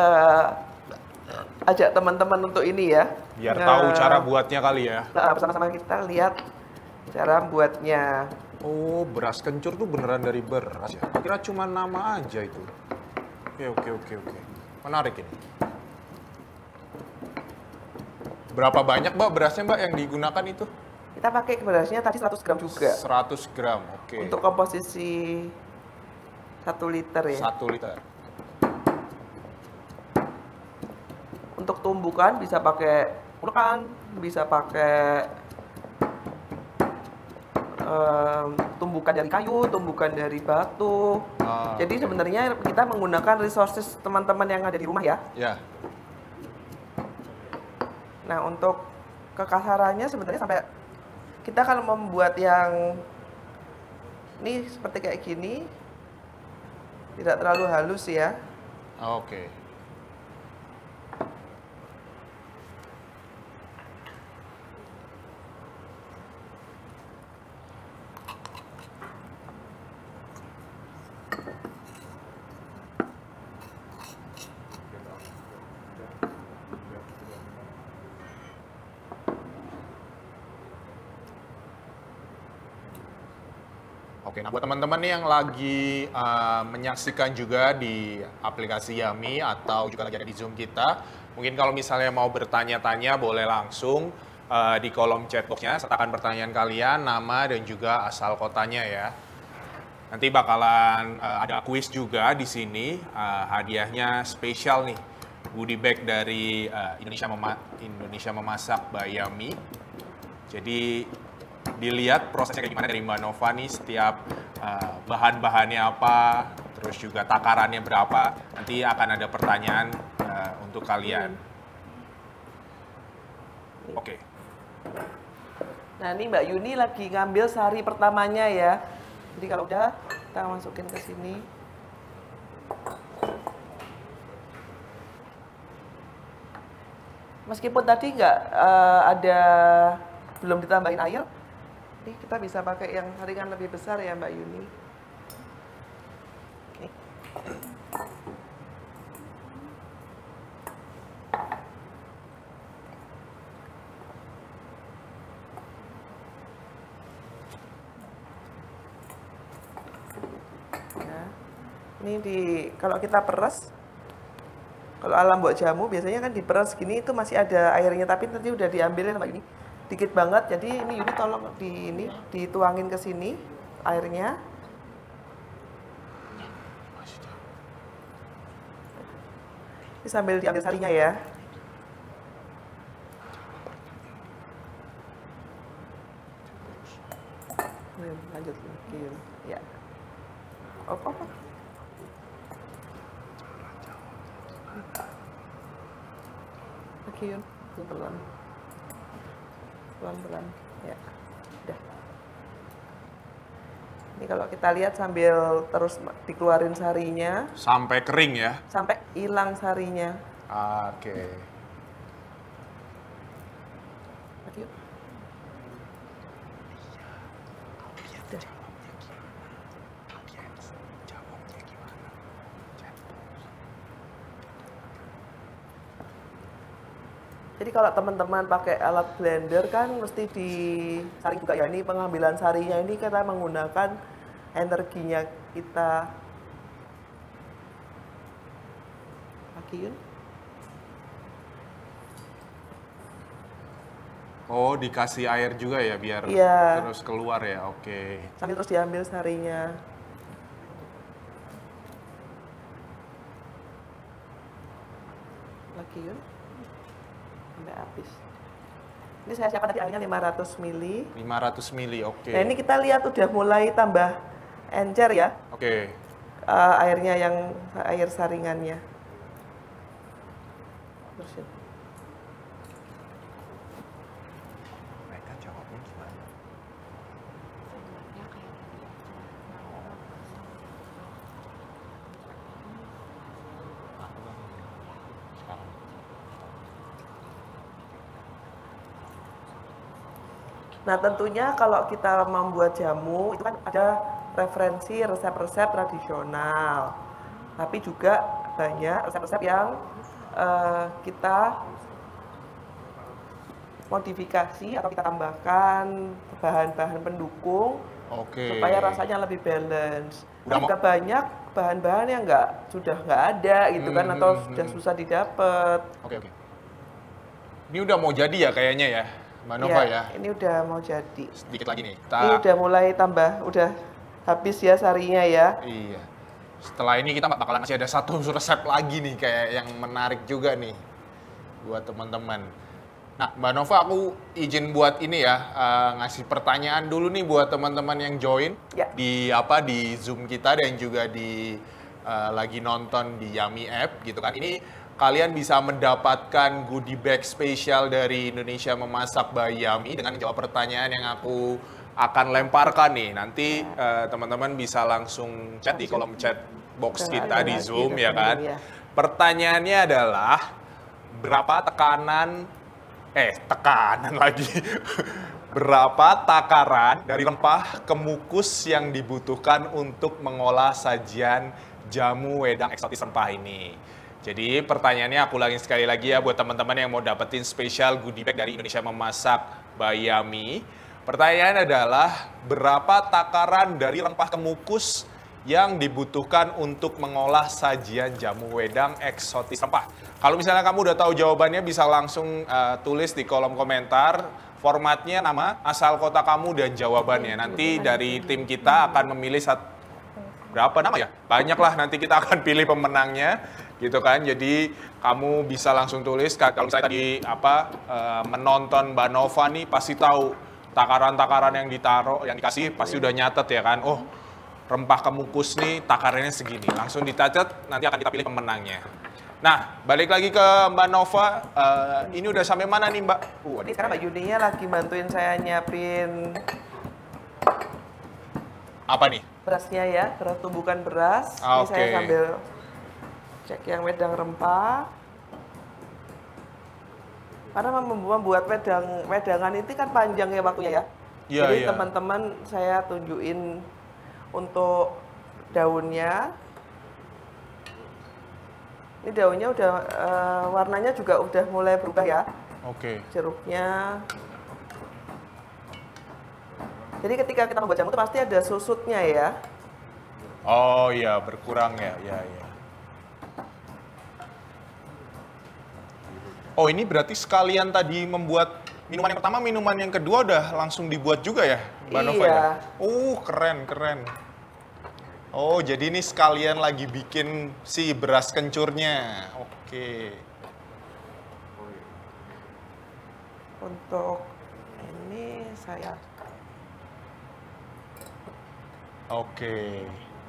ajak teman-teman untuk ini ya. Biar tahu cara buatnya kali ya. Bersama-sama kita lihat cara buatnya. Oh, beras kencur tuh beneran dari beras ya? Kira cuma nama aja itu. Oke. Menarik ini. Berapa banyak Mbak berasnya Mbak yang digunakan itu? Kita pakai berasnya tadi 100 gram juga. 100 gram, oke. Untuk komposisi 1 liter ya. 1 liter. Untuk tumbukan bisa pakai ulekan, bisa pakai tumbukan dari kayu, tumbukan dari batu. Jadi sebenarnya kita menggunakan resources teman-teman yang ada di rumah ya. Ya. Nah, untuk kekasarannya sebenarnya sampai kita kalau membuat yang ini seperti kayak gini tidak terlalu halus ya. Oke. Oke, nah buat teman-teman nih yang lagi menyaksikan juga di aplikasi Yummy atau juga lagi ada di Zoom kita, mungkin kalau misalnya mau bertanya-tanya boleh langsung di kolom chat box-nya, sertakan pertanyaan kalian, nama dan juga asal kotanya ya. Nanti bakalan ada kuis juga di sini, hadiahnya spesial nih, goodie bag dari Indonesia Memasak by Yummy. Jadi dilihat prosesnya kayak gimana dari Mbak Nova nih, setiap bahan-bahannya apa, terus juga takarannya berapa. Nanti akan ada pertanyaan untuk kalian. Oke. Nah, ini Mbak Yuni lagi ngambil sari pertamanya ya. Jadi kalau udah kita masukin ke sini. Meskipun tadi nggak ada belum ditambahin air, ini kita bisa pakai yang ringan lebih besar ya Mbak Yuni. Oke. Nah, ini kalau kita peras, kalau alam buat jamu biasanya kan diperas gini itu masih ada airnya, tapi nanti udah diambilin sama ini dikit banget. Jadi ini Yuni tolong dituangin ke sini airnya. Ini sambil diambil sarinya ya. Lanjut lagi ya. Apa? Oke, Yun. Pelan-pelan. Ya. Udah. Ini kalau kita lihat sambil terus dikeluarin sarinya. Sampai kering ya? Sampai hilang sarinya. Oke. Oke, yuk. Udah. Jadi kalau teman-teman pakai alat blender kan mesti disaring juga ya. Ini pengambilan sarinya ini kita menggunakan energinya kita. Lagi Yun. Oh, dikasih air juga ya biar Iya. terus keluar ya. Oke. Sambil terus diambil sarinya. Lagi Yun. Sampai habis. Ini saya siapkan tadi airnya 500 ml. 500 ml, oke. Nah, ini kita lihat udah mulai tambah encer ya. Oke. Airnya yang air saringannya. Bersin. Mereka jawabnya gimana? Nah, tentunya kalau kita membuat jamu itu kan ada referensi resep-resep tradisional. Tapi juga banyak resep-resep yang kita modifikasi atau kita tambahkan bahan-bahan pendukung Oke. supaya rasanya lebih balance. Udah Juga banyak bahan-bahan yang sudah nggak ada gitu kan atau sudah susah didapat. Oke. Ini udah mau jadi ya kayaknya ya, Mbak Nova ya. Ini udah mau jadi. Sedikit lagi nih. Ini udah mulai tambah, udah habis ya sarinya ya. Iya. Setelah ini kita bakalan masih ada satu resep lagi nih kayak yang menarik juga nih buat teman-teman. Nah, Mbak Nova, aku izin buat ini ya, ngasih pertanyaan dulu nih buat teman-teman yang join Ya. di Zoom kita dan juga di lagi nonton di Yummy App gitu kan. Ini kalian bisa mendapatkan goodie bag spesial dari Indonesia Memasak by Yummy dengan menjawab pertanyaan yang aku akan lemparkan nih. Nanti teman-teman bisa langsung chat di kolom chat box kita di Zoom ya kan. Pertanyaannya adalah berapa tekanan lagi. Berapa takaran dari rempah kemukus yang dibutuhkan untuk mengolah sajian jamu wedang eksotis rempah ini? Jadi pertanyaannya aku ulangin sekali lagi ya buat teman-teman yang mau dapetin spesial goodie bag dari Indonesia Memasak by Yummy. Pertanyaan adalah berapa takaran dari rempah kemukus yang dibutuhkan untuk mengolah sajian jamu wedang eksotis rempah? Kalau misalnya kamu udah tahu jawabannya bisa langsung tulis di kolom komentar. Formatnya nama, asal kota kamu dan jawabannya. Nanti dari tim kita akan memilih berapa nama ya? Banyak lah, nanti kita akan pilih pemenangnya gitu kan. Jadi kamu bisa langsung tulis. Kalau misalnya tadi menonton Mbak Nova nih pasti tahu takaran-takaran yang dikasih pasti udah nyatet ya kan. Oh, rempah kemukus nih takarannya segini. Langsung dicatat, nanti akan kita pilih pemenangnya. Nah, balik lagi ke Mbak Nova. Ini udah sampai mana nih Mbak? Ini sekarang Mbak Yuninya lagi bantuin saya nyiapin Apa nih? berasnya ya, beras tumbukan beras. Ini Oke. saya sambil cek yang wedang rempah. Karena membuat wedangan itu kan panjang ya waktunya ya. Iya, Jadi iya. teman-teman saya tunjukin untuk daunnya. Ini daunnya udah warnanya juga udah mulai berubah ya. Oke. Jeruknya. Jadi ketika kita membuat jamu itu pasti ada susutnya ya. Oh iya, berkurang ya. Iya. Oh, ini berarti sekalian tadi membuat minuman yang pertama, minuman yang kedua udah langsung dibuat juga ya, Mbak Nova Iya. ya? Keren. Oh, jadi ini sekalian lagi bikin si beras kencurnya. Oke. Untuk ini saya Oke.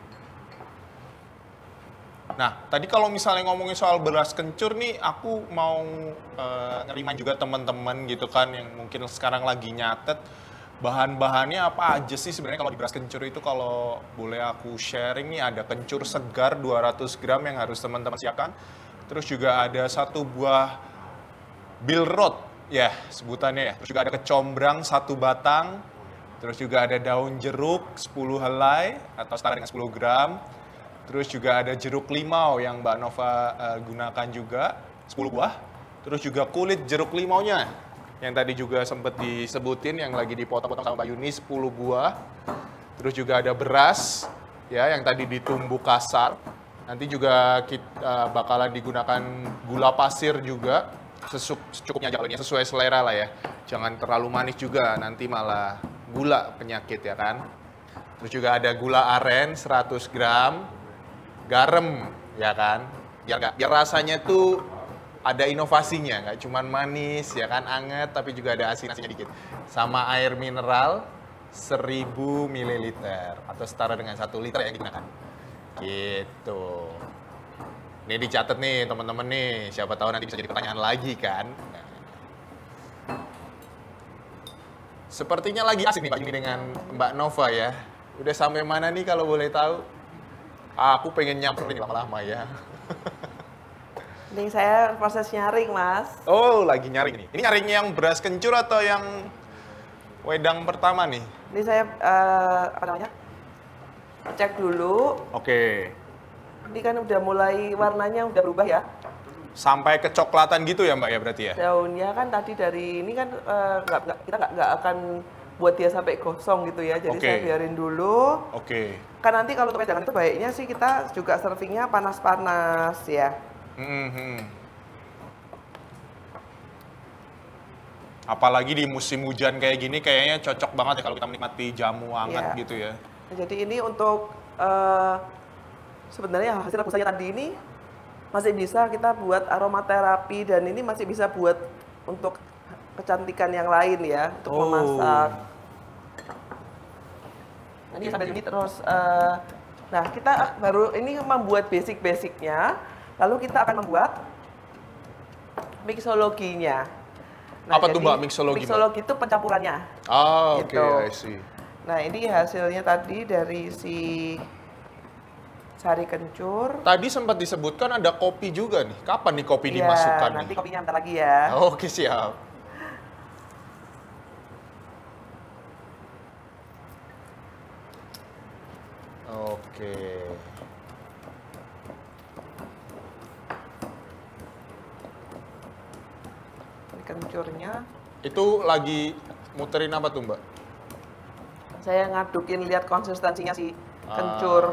Nah, tadi kalau misalnya ngomongin soal beras kencur nih, aku mau ngerimain juga teman-teman gitu kan yang mungkin sekarang lagi nyatet bahan-bahannya apa aja sih sebenarnya kalau di beras kencur itu. Kalau boleh aku sharing nih, ada kencur segar 200 gram yang harus teman-teman siapkan. Terus juga ada 1 buah bilrot ya sebutannya ya. Terus juga ada kecombrang 1 batang. Terus juga ada daun jeruk 10 helai atau setara dengan 10 gram. Terus juga ada jeruk limau yang Mbak Nova gunakan juga 10 buah. Terus juga kulit jeruk limaunya yang tadi juga sempat disebutin yang lagi dipotong-potong sama Mbak Yuni 10 buah. Terus juga ada beras ya yang tadi ditumbuk kasar. Nanti juga kita bakalan digunakan gula pasir juga secukupnya aja kalau ini sesuai selera lah ya. Jangan terlalu manis juga nanti malah gula penyakit ya kan. Terus juga ada gula aren 100 gram, garam ya kan. Biar rasanya tuh ada inovasinya, nggak cuman manis ya kan, anget tapi juga ada asin-asinnya dikit. Sama air mineral 1000 ml atau setara dengan 1 liter yang digunakan. Gitu. Ini dicatat nih teman-teman nih, siapa tahu nanti bisa jadi pertanyaan lagi kan. Nah. Sepertinya lagi asik nih Pak Jimmy dengan Mbak Nova ya. Udah sampai mana nih kalau boleh tahu? Aku pengen nyamperin lama-lama ya. Ini saya proses nyaring, Mas. Oh, lagi nyaring nih. Ini nyaring yang beras kencur atau yang wedang pertama nih? Ini saya apa namanya? Cek dulu. Oke. Ini kan udah mulai warnanya udah berubah ya. Sampai kecoklatan gitu ya Mbak ya berarti ya? Daunnya kan tadi dari ini kan kita nggak akan buat dia sampai gosong gitu ya. Jadi Oke. saya biarin dulu. Oke. Kan nanti kalau untuk wedangan itu baiknya sih kita juga servingnya panas-panas ya. Apalagi di musim hujan kayak gini kayaknya cocok banget ya kalau kita menikmati jamu hangat Iya. gitu ya. Nah, jadi ini untuk sebenarnya hasil rebus saya tadi ini masih bisa kita buat aromaterapi dan ini masih bisa buat untuk kecantikan yang lain ya untuk memasak. Nah, ini sampai sini terus. Nah kita baru ini membuat basic-basicnya, lalu kita akan membuat mixologinya. Nah, Apa tuh jadi Mbak mixologi? Mbak? Mixologi itu pencampurannya. Ah, oke, Gitu. I see. Nah ini hasilnya tadi dari si sari kencur. Tadi sempat disebutkan ada kopi juga nih. Kapan nih kopi Iya, dimasukkan nanti nih? kopinya bentar lagi ya. Oke, siap. Oke. Sari kencurnya. Itu lagi muterin apa tuh Mbak? Saya ngadukin lihat konsistensinya si kencur.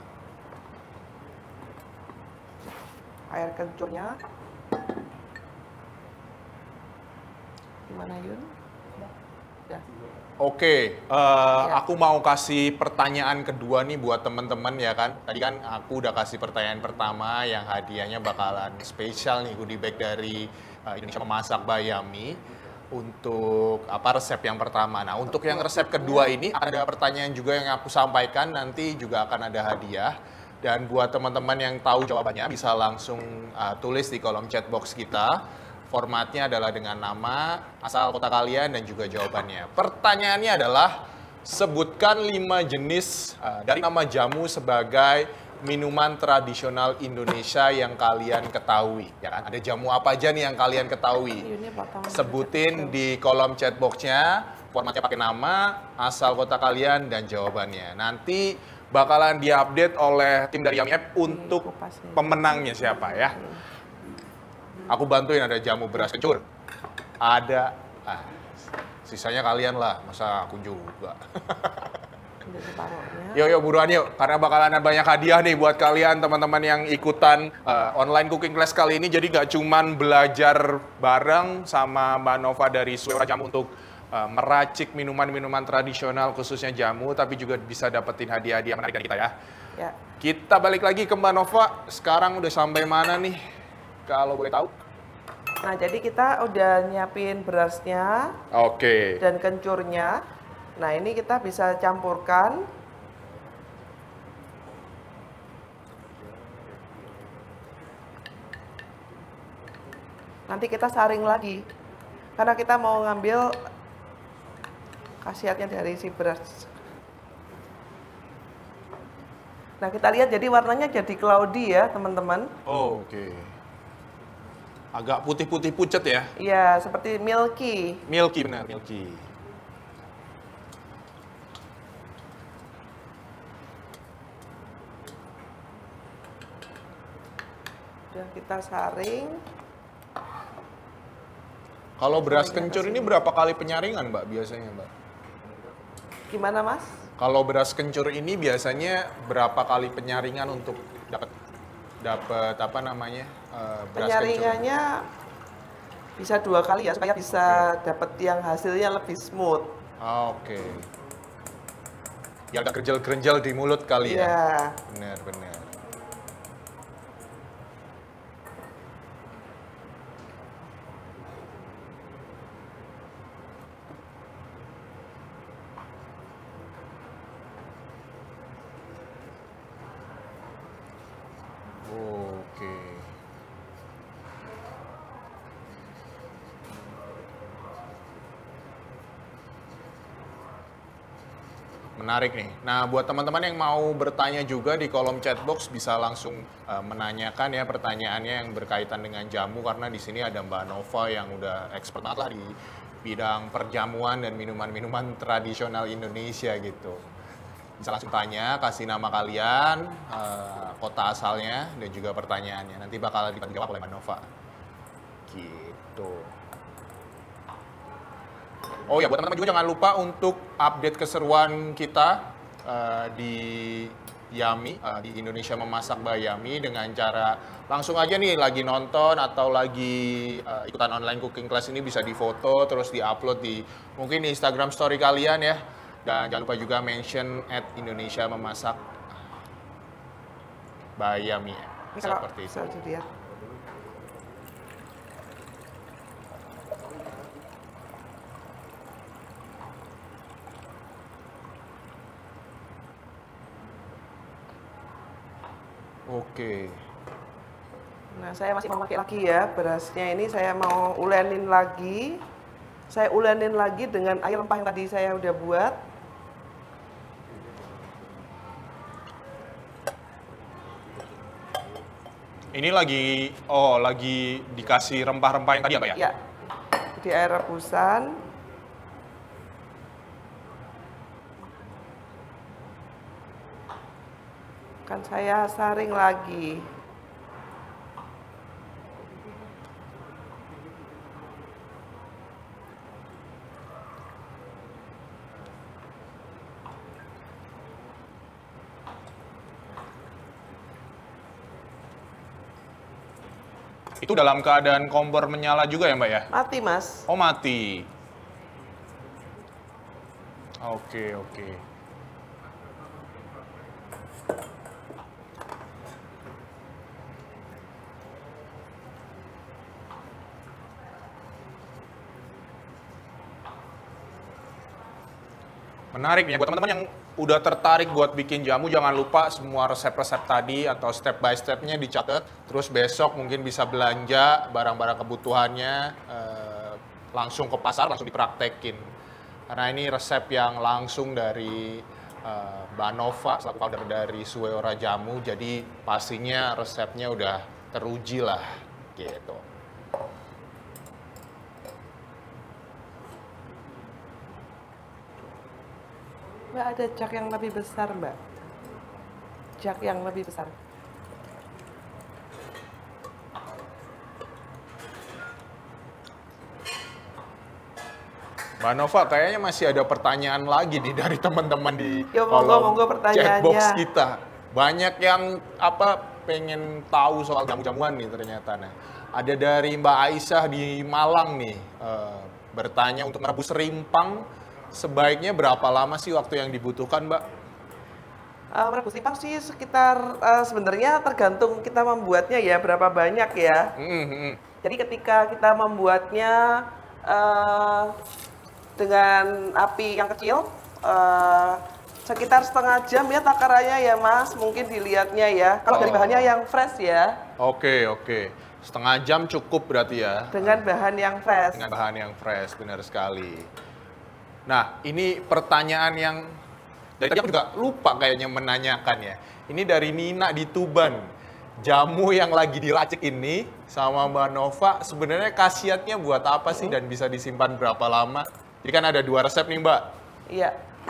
Air kencurnya. Gimana Yun? Udah. Oke, aku mau kasih pertanyaan kedua nih buat teman-teman ya kan. Tadi kan aku udah kasih pertanyaan pertama yang hadiahnya bakalan spesial nih goodie bag dari Indonesia Memasak by Yummy untuk apa resep yang pertama. Nah, untuk yang resep kedua ini ada pertanyaan juga yang aku sampaikan nanti juga akan ada hadiah. Dan buat teman-teman yang tahu jawabannya bisa langsung tulis di kolom chat box kita. Formatnya adalah dengan nama, asal kota kalian, dan juga jawabannya. Pertanyaannya adalah, sebutkan 5 jenis dari nama jamu sebagai minuman tradisional Indonesia yang kalian ketahui. Ya kan? Ada jamu apa aja nih yang kalian ketahui? Yunnya potongan. Sebutin di kolom chat box-nya, formatnya pakai nama, asal kota kalian, dan jawabannya. Nanti bakalan diupdate oleh tim dari Yummy App untuk pemenangnya siapa ya. Aku bantuin, ada jamu beras kencur. Ada, sisanya kalian lah, masa aku juga. Udah separuhnya. Yuk buruan yuk, karena bakalan ada banyak hadiah nih buat kalian teman-teman yang ikutan online cooking class kali ini. Jadi nggak cuman belajar bareng sama Mbak Nova dari Suara Jamu untuk meracik minuman-minuman tradisional khususnya jamu, tapi juga bisa dapetin hadiah-hadiah menarik dari kita ya. Ya. Kita balik lagi ke Mbak Nova, sekarang udah sampai mana nih? Kalau boleh tahu? Nah, jadi kita udah nyiapin berasnya Oke. dan kencurnya. Nah, ini kita bisa campurkan. Nanti kita saring lagi. Karena kita mau ngambil khasiatnya dari si beras. Nah, kita lihat jadi warnanya jadi cloudy ya, teman-teman. Oh, oke. Agak putih-putih pucet ya. Iya, seperti milky. Milky, benar, milky. Udah kita saring. Kalau beras kencur ini berapa kali penyaringan, Mbak, biasanya, Mbak? Gimana, Mas? Kalau beras kencur ini biasanya berapa kali penyaringan untuk dapat apa namanya beras kencur? Penyaringannya bisa 2 kali ya supaya bisa dapat yang hasilnya lebih smooth. Oke. Ya agak gerjel-gerjel di mulut kali ya. Iya. Benar, benar. Oke. Menarik nih. Nah, buat teman-teman yang mau bertanya juga di kolom chat box bisa langsung menanyakan ya pertanyaannya yang berkaitan dengan jamu karena di sini ada Mbak Nova yang udah expert banget lah di bidang perjamuan dan minuman-minuman tradisional Indonesia gitu. Bisa langsung tanya, kasih nama kalian, kota asalnya dan juga pertanyaannya. Nanti bakal dijawab oleh Mbak Nova. Gitu. Oh ya, buat teman-teman juga jangan lupa untuk update keseruan kita di Yummy, di Indonesia Memasak by Yummy dengan cara langsung aja nih lagi nonton atau lagi ikutan online cooking class ini bisa difoto terus diupload di mungkin di Instagram story kalian ya. Dan jangan lupa juga mention @Indonesia Memasak by Yummy. Seperti itu. Oke. Nah, saya masih memakai lagi ya berasnya ini saya mau ulenin lagi. Saya ulenin lagi dengan air rempah yang tadi saya udah buat. Ini lagi dikasih rempah-rempah yang tadi ya, Mbak ya? Ya. Di air rebusan. Kan saya saring lagi. Itu dalam keadaan kompor menyala juga ya, Mbak ya? Mati, Mas. Oh, mati. Oke, oke. Menarik nih, buat teman-teman yang udah tertarik buat bikin jamu, jangan lupa semua resep-resep tadi atau step by step-nya dicatat. Terus besok mungkin bisa belanja barang-barang kebutuhannya, langsung ke pasar, langsung dipraktekin. Karena ini resep yang langsung dari Mbak Nova, selaku founder dari Sueora Jamu, jadi pastinya resepnya udah teruji lah, gitu. Mbak, ada jak yang lebih besar, Mbak. Jak yang lebih besar. Mbak Nova, kayaknya masih ada pertanyaan lagi nih dari teman-teman di Ya, monggo chat box pertanyaannya. kita. Banyak yang pengen tahu soal jamu-jamuan nih ternyata. Nah, ada dari Mbak Aisyah di Malang nih, bertanya untuk merebus rimpang sebaiknya berapa lama sih waktu yang dibutuhkan, Mbak? Merebus rimpang sih sekitar sebenarnya tergantung kita membuatnya ya berapa banyak ya. Jadi ketika kita membuatnya dengan api yang kecil, sekitar setengah jam ya takarannya ya Mas, mungkin dilihatnya ya. Kalau dari bahannya yang fresh ya. Oke, oke. Setengah jam cukup berarti ya? Dengan bahan yang fresh. Dengan bahan yang fresh, benar sekali. Nah, ini pertanyaan yang dari tadi aku juga lupa kayaknya menanyakan ya. Ini dari Nina di Tuban. Jamu yang lagi diracik ini sama Mbak Nova sebenarnya khasiatnya buat apa sih dan bisa disimpan berapa lama? Jadi kan ada 2 resep nih, Mbak. Iya.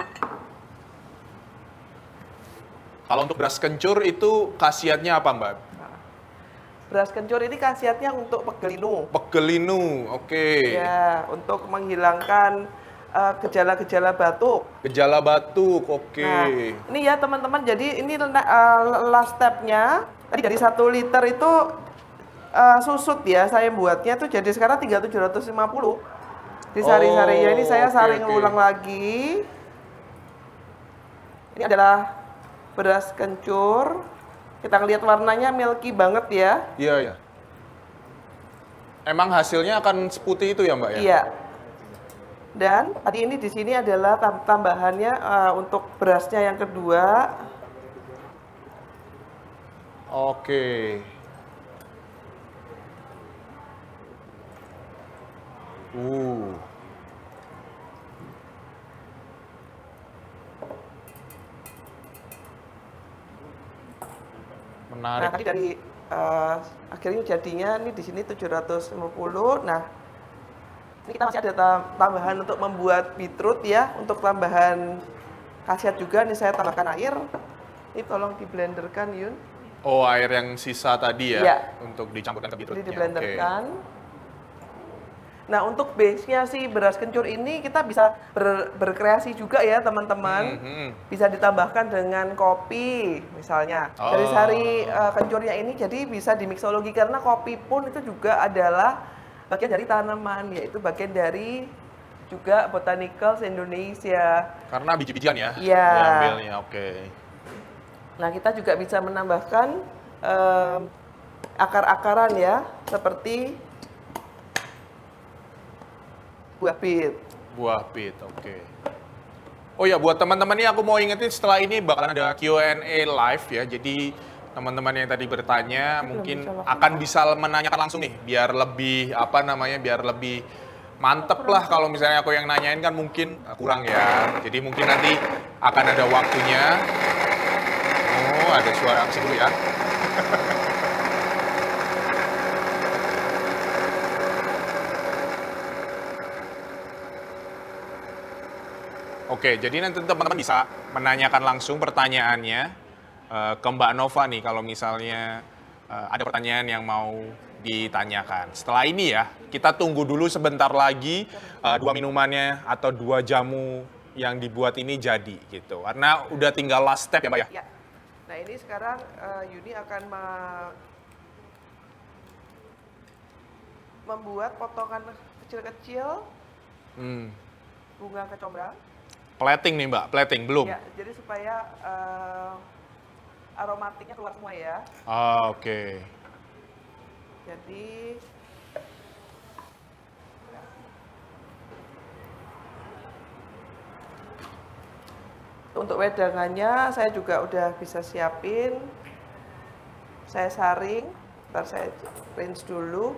Kalau untuk beras kencur itu khasiatnya apa, Mbak? Beras kencur ini khasiatnya untuk pegelinu. Pegelinu, oke. Ya, untuk menghilangkan gejala-gejala batuk. Gejala batuk, oke. Nah, ini ya teman-teman, jadi ini last step-nya. Tadi dari 1 liter itu susut ya, saya buatnya tuh jadi sekarang 3.750. Di sari-sari ya, ini saya saring ulang lagi. Ini adalah beras kencur. Kita ngelihat warnanya milky banget ya. Iya, iya. Emang hasilnya akan seputih itu ya, Mbak ya? Iya. Dan tadi ini di sini adalah tambahannya untuk berasnya yang kedua. Oke. Uh. Nah, Menarik. tadi dari akhirnya jadinya ini di sini 750. Nah, ini kita masih ada tambahan untuk membuat beetroot ya, untuk tambahan khasiat juga. Nih saya tambahkan air. Ini tolong diblenderkan, Yun. Oh, air yang sisa tadi ya, Iya. untuk dicampurkan ke Jadi beetrootnya. diblenderkan. Nah, untuk base-nya si beras kencur ini kita bisa berkreasi juga ya, teman-teman. Bisa ditambahkan dengan kopi, misalnya. Dari sari kencurnya ini jadi bisa dimixologi, karena kopi pun itu juga adalah bagian dari tanaman, yaitu bagian dari juga Botanicals Indonesia. Karena biji-bijian ya? Iya. Diambilnya, oke. Nah, kita juga bisa menambahkan akar-akaran ya, seperti buah bit. Buah bit, oke. Oh ya, buat teman-teman ini aku mau ingetin setelah ini bakalan ada Q&A live ya. Jadi teman-teman yang tadi bertanya mungkin akan bisa menanyakan langsung nih, biar lebih biar lebih mantep lah. Kalau misalnya aku yang nanyain kan mungkin kurang ya. Jadi mungkin nanti akan ada waktunya. Oh, ada suara aksi dulu ya. Oke, jadi nanti teman-teman bisa menanyakan langsung pertanyaannya ke Mbak Nova nih, kalau misalnya ada pertanyaan yang mau ditanyakan. Setelah ini ya, kita tunggu dulu sebentar lagi 2 minumannya atau 2 jamu yang dibuat ini jadi gitu. Karena udah tinggal last step ya Mbak ya? Ya. Nah, ini sekarang Yuni akan membuat potongan kecil-kecil bunga kecombrang. Plating nih Mbak, plating belum? Ya, jadi supaya aromatiknya keluar semua ya. Oke. Jadi untuk wedangannya saya juga udah bisa siapin. Saya saring, ntar saya rinse dulu.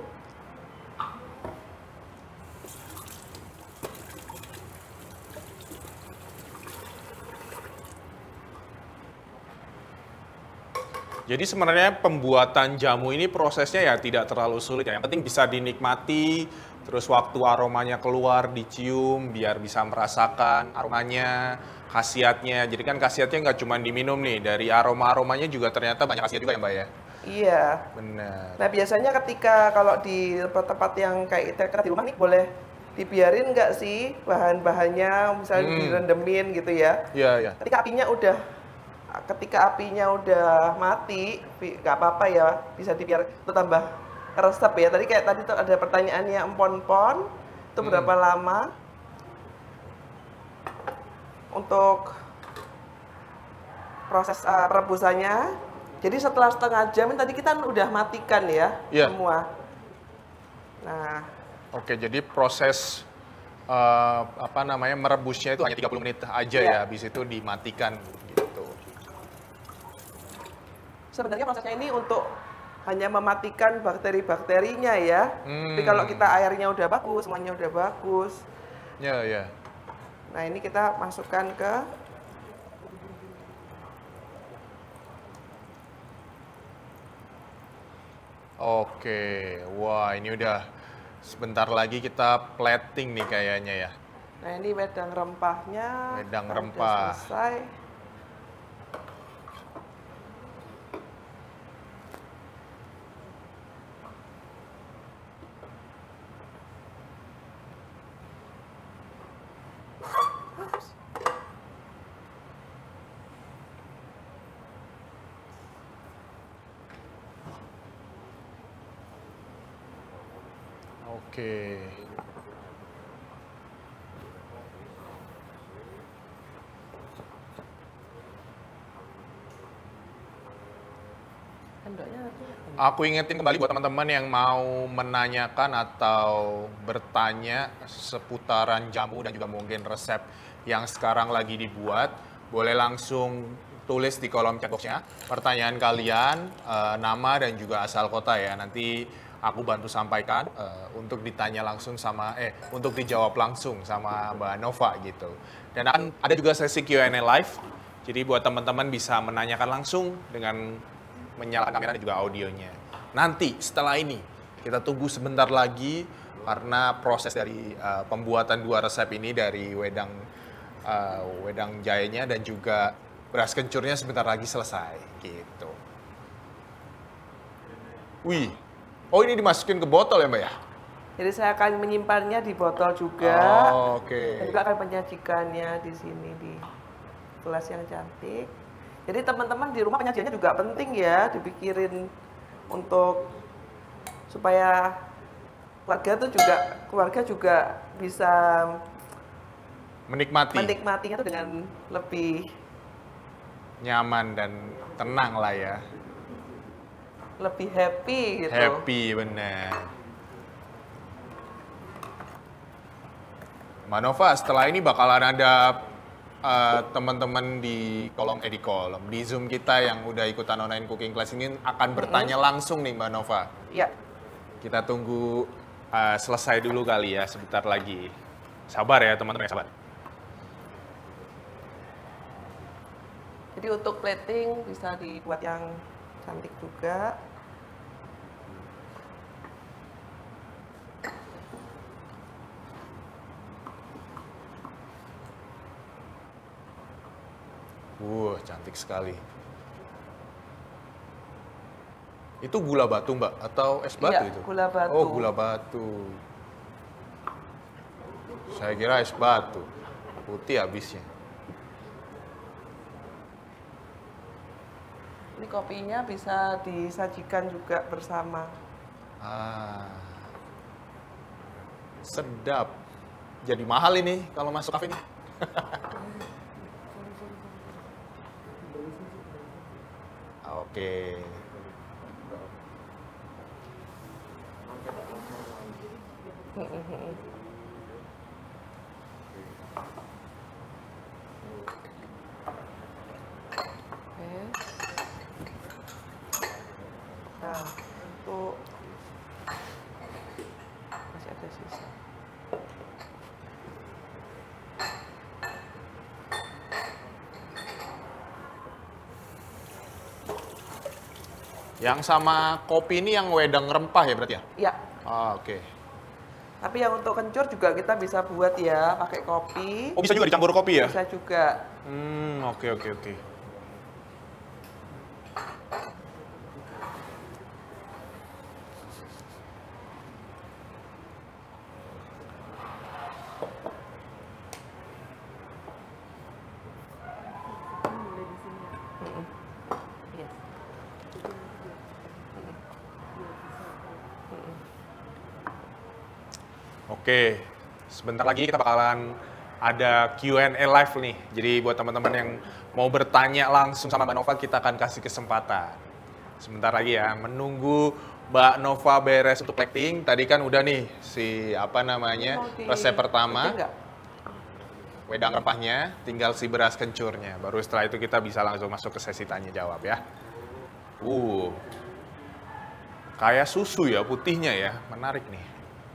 Jadi sebenarnya pembuatan jamu ini prosesnya ya tidak terlalu sulit ya. Yang penting bisa dinikmati, terus waktu aromanya keluar dicium, biar bisa merasakan aromanya, khasiatnya. Jadi kan khasiatnya nggak cuma diminum nih, dari aroma-aromanya juga ternyata banyak khasiat juga ya Mbak ya? Iya. Benar. Nah, biasanya ketika kalau di tempat-tempat yang kayak kita di rumah nih, boleh dibiarin nggak sih bahan-bahannya, misalnya direndemin gitu ya. Iya, iya. Ketika apinya udah mati, nggak apa-apa ya, bisa dibiar itu tambah resep ya. Tadi tuh ada pertanyaannya empon-pon, itu berapa lama untuk proses perebusannya. Jadi setelah setengah jam tadi kita udah matikan ya semua. Nah, oke, jadi proses merebusnya itu hanya 30 menit aja ya, habis itu dimatikan gitu. Sebenarnya prosesnya ini untuk hanya mematikan bakteri-bakterinya ya. Tapi kalau kita airnya udah bagus, semuanya udah bagus. Ya, ya. Nah, ini kita masukkan ke Oke, wah ini udah sebentar lagi kita plating nih kayaknya ya. Nah, ini wedang rempahnya. Wedang Udah rempah. selesai. Oke. Aku ingetin kembali buat teman-teman yang mau menanyakan atau bertanya seputaran jamu dan juga mungkin resep yang sekarang lagi dibuat, boleh langsung tulis di kolom chat box-nya pertanyaan kalian, nama dan juga asal kota ya. Nanti aku bantu sampaikan untuk ditanya langsung untuk dijawab langsung sama Mbak Nova gitu. Dan akan ada juga sesi Q&A live. Jadi buat teman-teman bisa menanyakan langsung dengan menyalakan kamera dan juga audionya. Nanti setelah ini kita tunggu sebentar lagi karena proses dari pembuatan 2 resep ini dari wedang jahenya dan juga beras kencurnya sebentar lagi selesai gitu. Wih, oh ini dimasukin ke botol ya Mbak ya? Jadi saya akan menyimpannya di botol juga. Oh, oke. Dan juga akan menyajikannya di sini di gelas yang cantik. Jadi teman-teman di rumah penyajiannya juga penting ya, dipikirin untuk supaya keluarga juga bisa menikmatinya tuh dengan lebih nyaman dan tenang lah ya. Lebih happy gitu. Happy bener. Mbak Nova, setelah ini bakalan ada teman-teman di Zoom kita yang udah ikutan online cooking class ini akan bertanya langsung nih Mbak Nova. Iya. Kita tunggu selesai dulu kali ya, sebentar lagi. Sabar ya teman-teman, sabar. Jadi untuk plating bisa dibuat yang cantik juga. Cantik sekali. Itu gula batu Mbak atau es batu Iya, itu? gula batu. Oh, gula batu. Saya kira es batu. Putih habisnya. Ini kopinya bisa disajikan juga bersama. Sedap. Jadi mahal ini kalau masuk kafe ini. Oke. Nah, untuk masih ada sisa. Yang sama kopi ini yang wedang rempah ya berarti ya? Iya. Oke. Tapi yang untuk kencur juga kita bisa buat ya, pakai kopi. Oh, bisa juga dicampur kopi ya? Bisa juga. Oke. Oke, sebentar lagi kita bakalan ada Q&A live nih. Jadi buat teman-teman yang mau bertanya langsung sama Mbak Nova, kita akan kasih kesempatan. Sebentar lagi ya, menunggu Mbak Nova beres untuk plating. Tadi kan udah nih resep pertama. Wedang rempahnya, tinggal si beras kencurnya. Baru setelah itu kita bisa langsung masuk ke sesi tanya jawab ya. Kayak susu ya putihnya ya, menarik nih.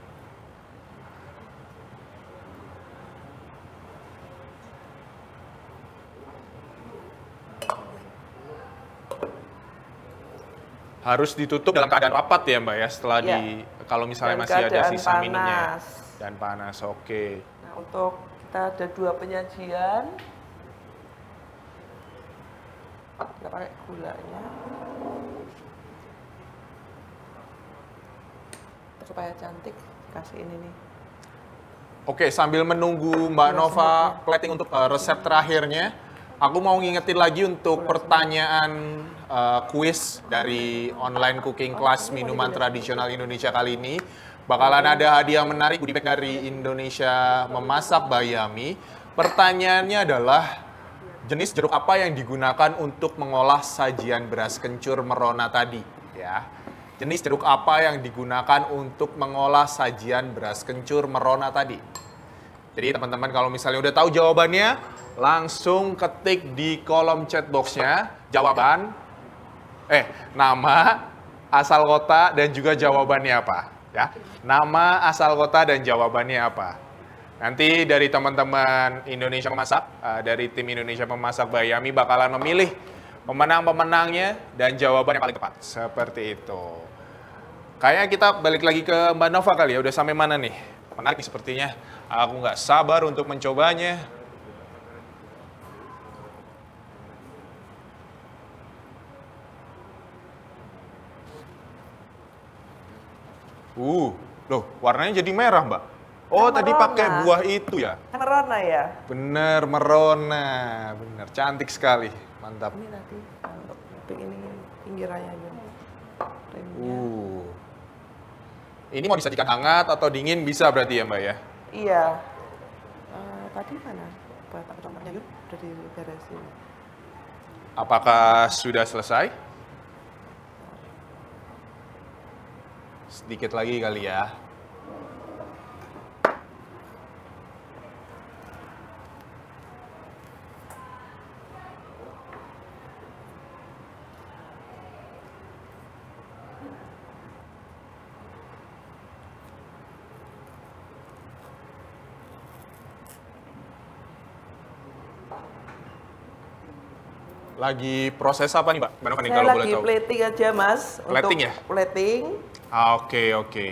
Harus ditutup dalam keadaan rapat ya Mbak ya, setelah kalau misalnya masih ada sisa minumnya. Dan panas, oke. Nah, untuk kita ada 2 penyajian. Kita pakai gulanya. Supaya cantik, kasih ini nih. Oke, sambil menunggu Mbak Nova plating untuk resep terakhirnya, aku mau ngingetin lagi untuk pertanyaan kuis dari online cooking class minuman tradisional Indonesia kali ini. Bakalan ada hadiah menarik goodie bag dari Indonesia Memasak by Yummy. Pertanyaannya adalah, jenis jeruk apa yang digunakan untuk mengolah sajian beras kencur merona tadi? Ya, jenis jeruk apa yang digunakan untuk mengolah sajian beras kencur merona tadi? Jadi teman-teman kalau misalnya udah tahu jawabannya, langsung ketik di kolom chat box-nya jawaban, nama, asal kota dan juga jawabannya apa. Ya, nama, asal kota, dan jawabannya apa. Nanti dari teman-teman Indonesia Memasak, dari tim Indonesia Memasak by Yami bakalan memilih pemenang-pemenangnya dan jawaban yang paling tepat. Seperti itu. Kayaknya kita balik lagi ke Mbak Nova kali ya. Udah sampai mana nih? Menarik nih sepertinya. Aku nggak sabar untuk mencobanya. Loh, warnanya jadi merah, Mbak. Oh, Kan tadi merona. pakai buah itu ya? Kan merona ya. Bener, merona. Bener, cantik sekali. Mantap. Ini tadi untuk ini pinggirannya aja. Remnya. Ini mau disajikan hangat atau dingin bisa berarti ya, Mbak ya? Iya. Tadi mana? Batak contohnya yuk, udah diberesin. Apakah sudah selesai? Sedikit lagi kali ya. Lagi proses apa nih, Mbak? Mbak Nova nih, Saya kalau boleh lagi tahu. plating aja, Mas. Plating untuk ya? Plating. Oke, oke.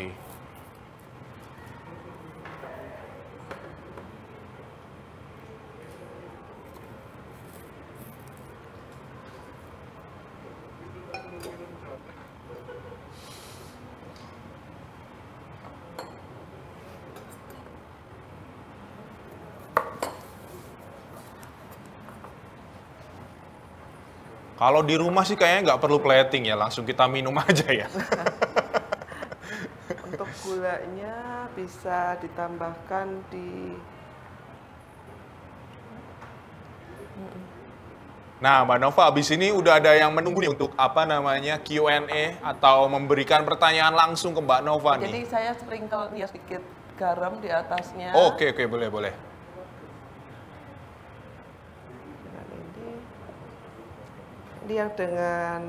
Kalau di rumah sih kayaknya nggak perlu plating ya, langsung kita minum aja ya. Untuk gulanya bisa ditambahkan di... Nah, Mbak Nova, abis ini udah ada yang menunggu nih untuk apa namanya Q&A atau memberikan pertanyaan langsung ke Mbak Nova nih. Jadi saya sprinkle ya sedikit garam di atasnya. Oke, oke, boleh, boleh. Dengan ini yang dengan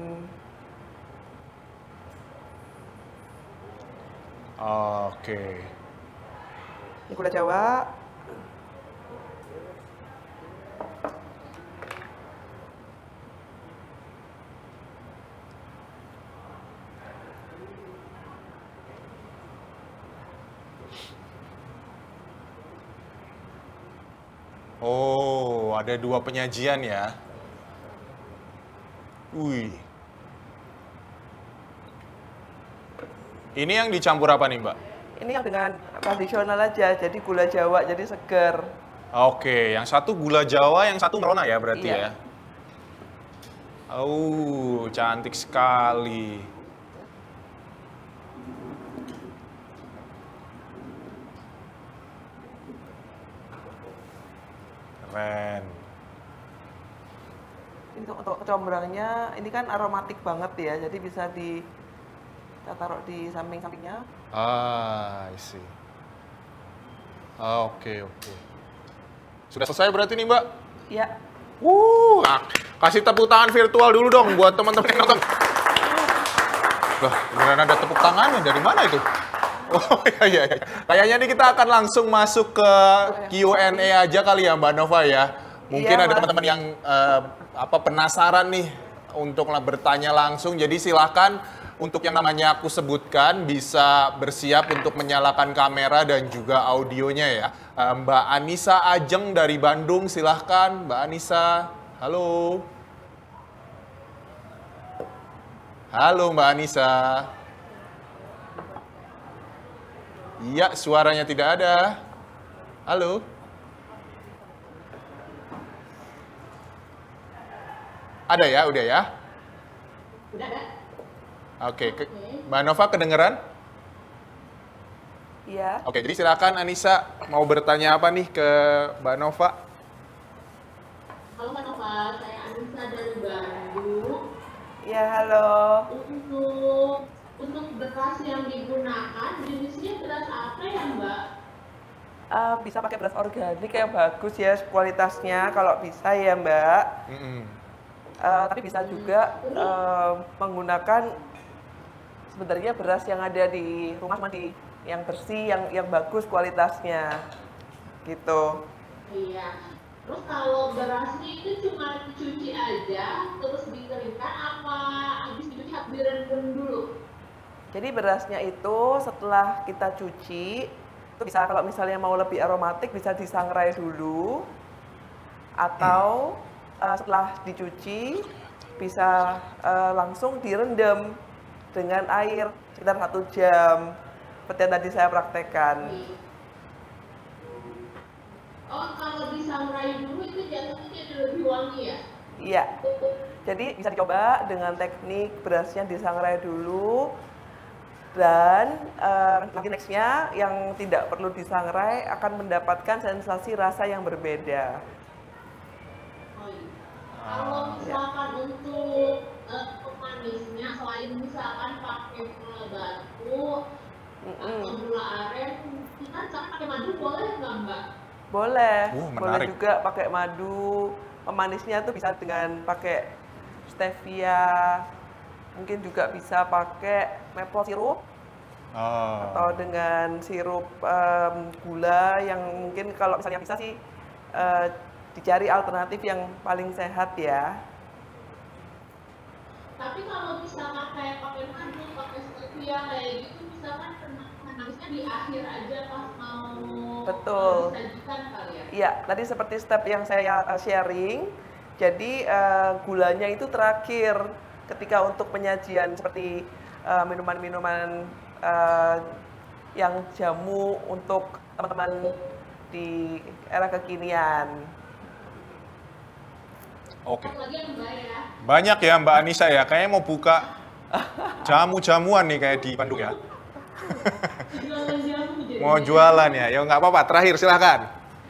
Oke. ini gula Jawa. Oh, ada 2 penyajian ya. Wih. Ini yang dicampur apa nih, Mbak? Ini yang dengan tradisional aja, jadi gula Jawa, jadi seger. Oke, yang satu gula Jawa, yang satu merona ya berarti Iya. ya. Oh, cantik sekali. Keren. Untuk kecombrangnya, ini kan aromatik banget ya, jadi bisa kita taruh di samping-sampingnya. I see. Oke, oke. Sudah selesai berarti nih, Mbak? Ya, Kasih tepuk tangan virtual dulu dong buat teman-teman yang nonton. Loh, beneran ada tepuk tangannya, dari mana itu? Oh iya, iya. Kayaknya nih kita akan langsung masuk ke Q&A aja kali ya Mbak Nova ya. Mungkin Iya, ada Mas. teman-teman yang penasaran nih untuk bertanya langsung. Jadi silakan untuk yang namanya aku sebutkan bisa bersiap untuk menyalakan kamera dan juga audionya ya. Mbak Anissa Ajeng dari Bandung, silahkan Mbak Anissa. Halo. Halo Mbak Anissa. Iya, suaranya tidak ada. Halo. Ada ya, udah ya? Udah ada? Oke, Mbak Nova kedengeran? iya. Oke, jadi silakan Anissa mau bertanya apa nih ke Mbak Nova? Halo Mbak Nova, saya Anissa dari Bandung. Ya, halo. Untuk beras yang digunakan, jenisnya beras apa ya Mbak? Bisa pakai beras organik yang bagus ya kualitasnya, kalau bisa ya Mbak. Mm-mm. Tapi bisa juga menggunakan sebenarnya beras yang ada di rumah cuma yang bersih, yang bagus kualitasnya, gitu. Iya. Terus kalau berasnya itu cuma dicuci aja, terus dikeringkan apa habis dicuci harus direndam dulu? Jadi berasnya itu setelah kita cuci, itu bisa kalau misalnya mau lebih aromatik bisa disangrai dulu, atau setelah dicuci bisa langsung direndam dengan air sekitar 1 jam, seperti yang tadi saya praktekkan. Oh, kalau disangrai dulu itu jatuhnya jadi lebih wangi ya? Iya, jadi bisa dicoba dengan teknik berasnya disangrai dulu, dan nanti nextnya yang tidak perlu disangrai akan mendapatkan sensasi rasa yang berbeda. Oh iya. Kalau misalkan untuk pemanisnya, selain misalkan pakai gula batu atau gula aren, kita cara pakai madu boleh nggak Mbak? Boleh, boleh Menarik. juga pakai madu. Pemanisnya tuh bisa dengan pakai stevia, mungkin juga bisa pakai maple syrup, Oh. atau dengan sirup gula yang mungkin kalau misalnya bisa sih dicari alternatif yang paling sehat ya. Tapi kalau misalkan kayak pakai madu, pakai stevia kayak gitu, misalkan manisnya di akhir aja pas mau Betul. disajikan kali ya? Iya, tadi seperti step yang saya sharing, jadi gulanya itu terakhir ketika untuk penyajian seperti minuman-minuman yang jamu untuk teman-teman di era kekinian. Oke. Lagi yang Mbak ya? Banyak ya Mbak Anissa ya, kayaknya mau buka jamu-jamuan nih kayak di Bandung ya. Jualan jamu jadi. Mau jualan ya, ya nggak apa-apa. Terakhir silahkan.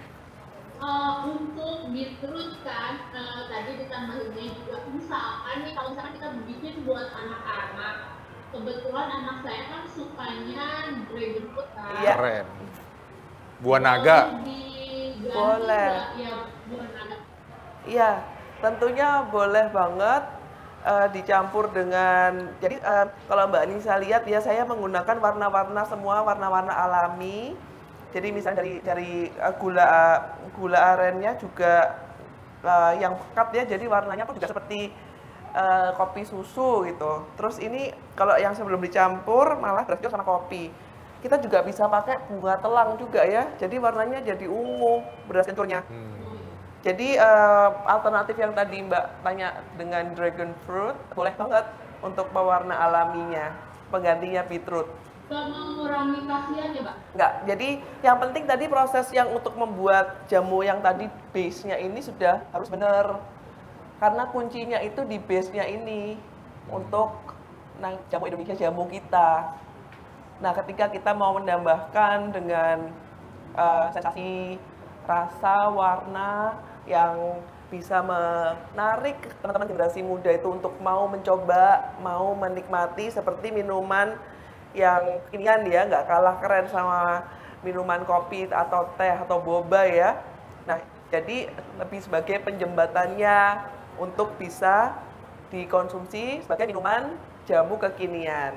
Untuk beetroot kan, tadi ditambahinnya juga misalkan nih kalau misalkan kita bikin buat anak-anak, kebetulan anak saya kan sukanya dragon fruit kan. Iya. Keren. Buah naga. Diganti Boleh. nggak? Ya, buah naga. Iya, tentunya boleh banget dicampur dengan, jadi kalau Mbak Anissa lihat ya, saya menggunakan warna-warna semua, warna-warna alami. Jadi misalnya dari gula arennya juga yang pekat ya, jadi warnanya pun juga seperti kopi susu gitu. Terus ini kalau yang sebelum dicampur malah beras kencur sama kopi. Kita juga bisa pakai bunga telang juga ya, jadi warnanya jadi ungu beras kencurnya. Jadi alternatif yang tadi Mbak tanya dengan dragon fruit, boleh banget untuk pewarna alaminya, penggantinya beetroot. Nggak mengurangi khasiat ya, Mbak? Enggak, jadi yang penting tadi proses yang untuk membuat jamu yang tadi base-nya ini sudah harus benar. Karena kuncinya itu di base-nya ini untuk jamu Indonesia, jamu kita. Nah, ketika kita mau menambahkan dengan sensasi rasa, warna yang bisa menarik teman-teman generasi muda itu untuk mau mencoba, mau menikmati seperti minuman yang kekinian ya, nggak kalah keren sama minuman kopi atau teh atau boba ya. Nah, jadi lebih sebagai penjembatannya untuk bisa dikonsumsi sebagai minuman jamu kekinian.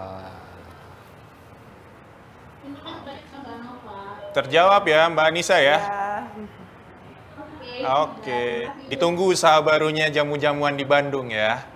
Terima kasih banyak Mbak Nova. Terjawab ya Mbak Anissa ya. Oke. Oke, ditunggu usaha barunya jamu-jamuan di Bandung ya.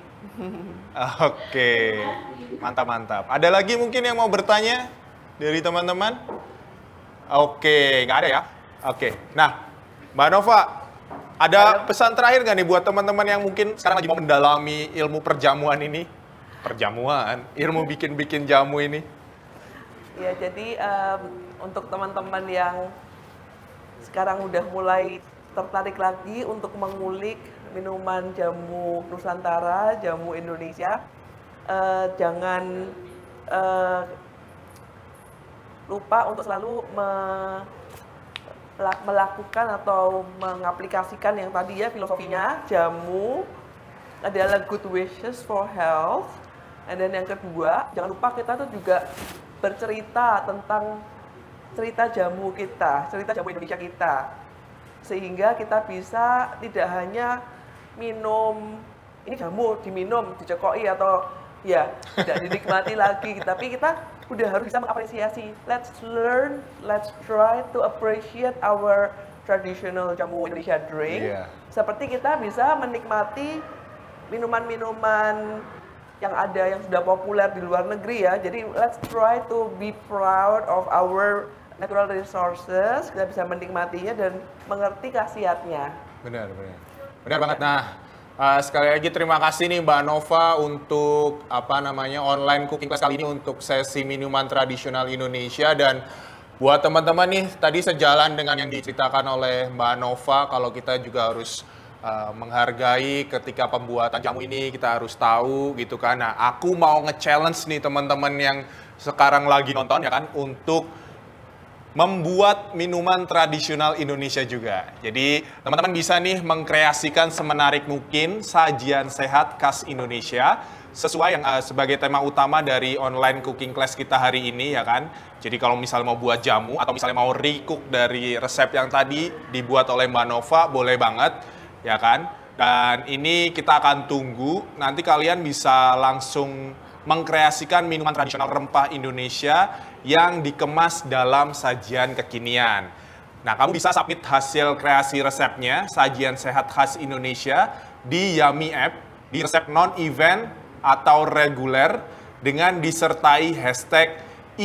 Oke, mantap-mantap. Ada lagi mungkin yang mau bertanya dari teman-teman? Oke, nggak ada ya? Oke, nah Mbak Nova, ada pesan terakhir nggak nih buat teman-teman yang mungkin sekarang lagi mau mendalami ilmu perjamuan ini? Perjamuan, ilmu bikin-bikin jamu ini? Ya, jadi untuk teman-teman yang sekarang udah mulai tertarik lagi untuk mengulik minuman jamu Nusantara, jamu Indonesia, jangan lupa untuk selalu melakukan atau mengaplikasikan yang tadi ya filosofinya, jamu adalah good wishes for health. Dan yang kedua, jangan lupa kita tuh juga bercerita tentang cerita jamu kita, cerita jamu Indonesia kita. Sehingga kita bisa tidak hanya minum, ini jamu diminum, dicekoki atau ya tidak dinikmati lagi. Tapi kita udah harus bisa mengapresiasi. Let's learn, let's try to appreciate our traditional jamu Indonesia drink. Seperti kita bisa menikmati minuman-minuman yang ada yang sudah populer di luar negeri ya. Jadi let's try to be proud of our natural resources. Kita bisa menikmatinya dan mengerti khasiatnya. Benar banget. Nah, sekali lagi terima kasih nih Mbak Nova untuk online cooking class kali ini untuk sesi minuman tradisional Indonesia. Dan buat teman-teman nih, tadi sejalan dengan yang diceritakan oleh Mbak Nova, kalau kita juga harus menghargai ketika pembuatan jamu ini, kita harus tahu gitu kan. Nah, aku mau nge-challenge nih teman-teman yang sekarang lagi nonton ya kan, untuk membuat minuman tradisional Indonesia juga. Jadi teman-teman bisa nih mengkreasikan semenarik mungkin sajian sehat khas Indonesia sesuai yang sebagai tema utama dari online cooking class kita hari ini ya kan. Jadi kalau misalnya mau buat jamu atau misalnya mau recook dari resep yang tadi dibuat oleh Mbak Nova, boleh banget ya kan. Dan ini kita akan tunggu, nanti kalian bisa langsung mengkreasikan minuman tradisional rempah Indonesia yang dikemas dalam sajian kekinian. Nah, kamu bisa submit hasil kreasi resepnya, sajian sehat khas Indonesia, di Yummy App, di resep non-event atau reguler, dengan disertai hashtag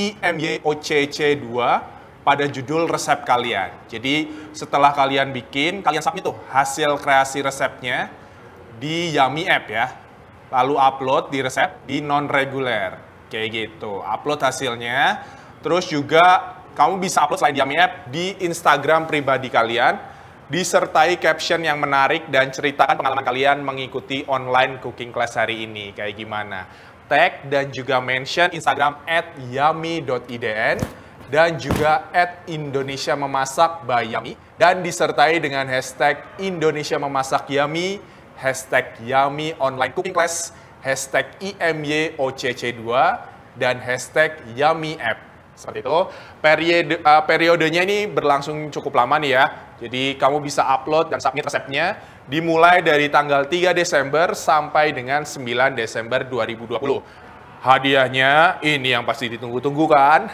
IMYOCC2 pada judul resep kalian. Jadi setelah kalian bikin, kalian submit tuh hasil kreasi resepnya di Yummy App ya. Lalu upload di resep di non-reguler. Kayak gitu. Upload hasilnya. Terus juga kamu bisa upload selain di Yummy App di Instagram pribadi kalian, disertai caption yang menarik dan ceritakan pengalaman kalian mengikuti online cooking class hari ini. Kayak gimana. Tag dan juga mention Instagram @yummy.idn dan juga @Indonesia-Memasak by Yummy, dan disertai dengan hashtag Indonesia Memasak Yummy, hashtag Yummy Online Cooking Class, hashtag IMYOCC2, dan hashtag Yummy App. Seperti itu. Periodenya ini berlangsung cukup lama nih ya. Jadi kamu bisa upload dan submit resepnya dimulai dari tanggal 3 Desember sampai dengan 9 Desember 2020. Hadiahnya ini yang pasti ditunggu-tunggu kan?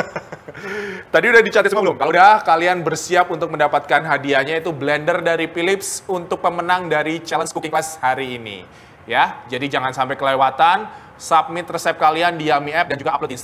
Tadi udah dicatat semua belum? Kalau udah, kalian bersiap untuk mendapatkan hadiahnya, itu blender dari Philips untuk pemenang dari challenge cooking class hari ini. Ya, jadi jangan sampai kelewatan. Submit resep kalian di Yummy App dan juga upload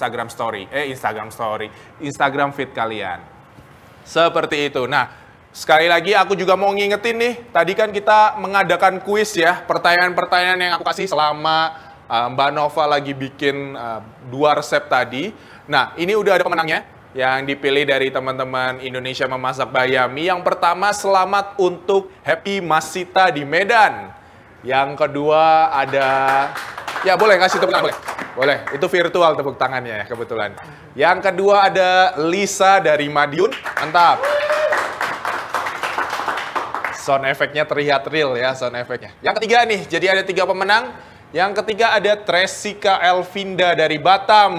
Instagram feed kalian. Seperti itu. Nah, sekali lagi aku juga mau ngingetin nih, tadi kan kita mengadakan kuis ya, pertanyaan-pertanyaan yang aku kasih selama Mbak Nova lagi bikin 2 resep tadi. Nah, ini udah ada pemenangnya yang dipilih dari teman-teman Indonesia Memasak by Yummy. Yang pertama, selamat untuk Happy Masita di Medan. Yang kedua ada, ya boleh ngasih tepuk tangan, boleh. Boleh, itu virtual tepuk tangannya ya kebetulan. Yang kedua ada Lisa dari Madiun, mantap. Sound efeknya terlihat real ya, sound efeknya. Yang ketiga nih, jadi ada 3 pemenang. Yang ketiga ada Tresika Elvinda dari Batam.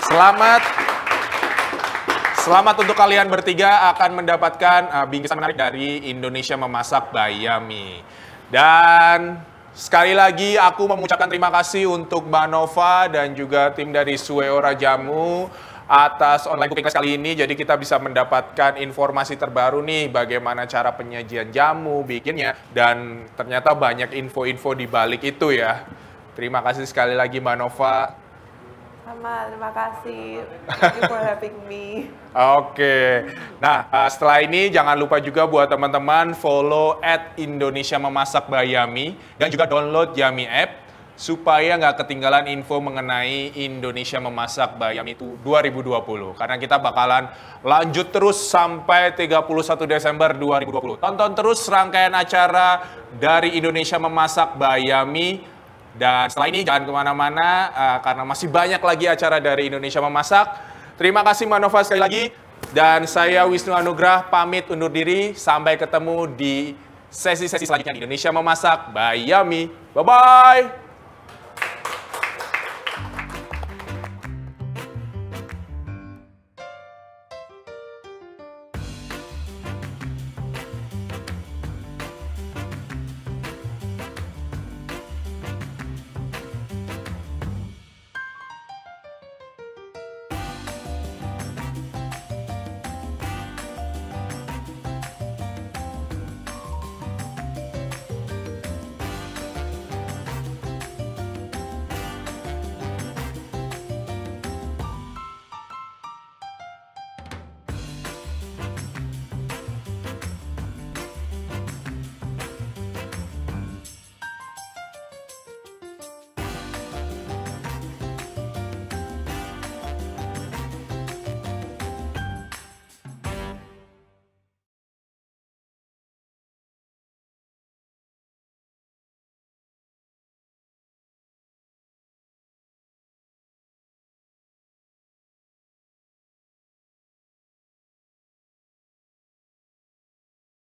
Selamat untuk kalian bertiga akan mendapatkan bingkisan menarik dari Indonesia Memasak by Yummy. Dan sekali lagi aku mengucapkan terima kasih untuk Mbak Nova dan juga tim dari Sueora Jamu atas online cooking class kali ini. Jadi kita bisa mendapatkan informasi terbaru nih, bagaimana cara penyajian jamu, bikinnya, dan ternyata banyak info-info di balik itu ya. Terima kasih sekali lagi Mbak Nova. Sama, terima kasih. Thank you for having me. Oke. Nah, setelah ini jangan lupa juga buat teman-teman follow @Indonesia Memasak by Yummy dan juga download Yummy App supaya nggak ketinggalan info mengenai Indonesia Memasak by Yummy itu 2020. Karena kita bakalan lanjut terus sampai 31 Desember 2020. Tonton terus rangkaian acara dari Indonesia Memasak by Yummy. Dan setelah ini jangan kemana-mana karena masih banyak lagi acara dari Indonesia Memasak. Terima kasih Mbak Nova sekali lagi. Dan saya Wisnu Anugrah pamit undur diri. Sampai ketemu di sesi-sesi selanjutnya di Indonesia Memasak by Yummy. Bye-bye!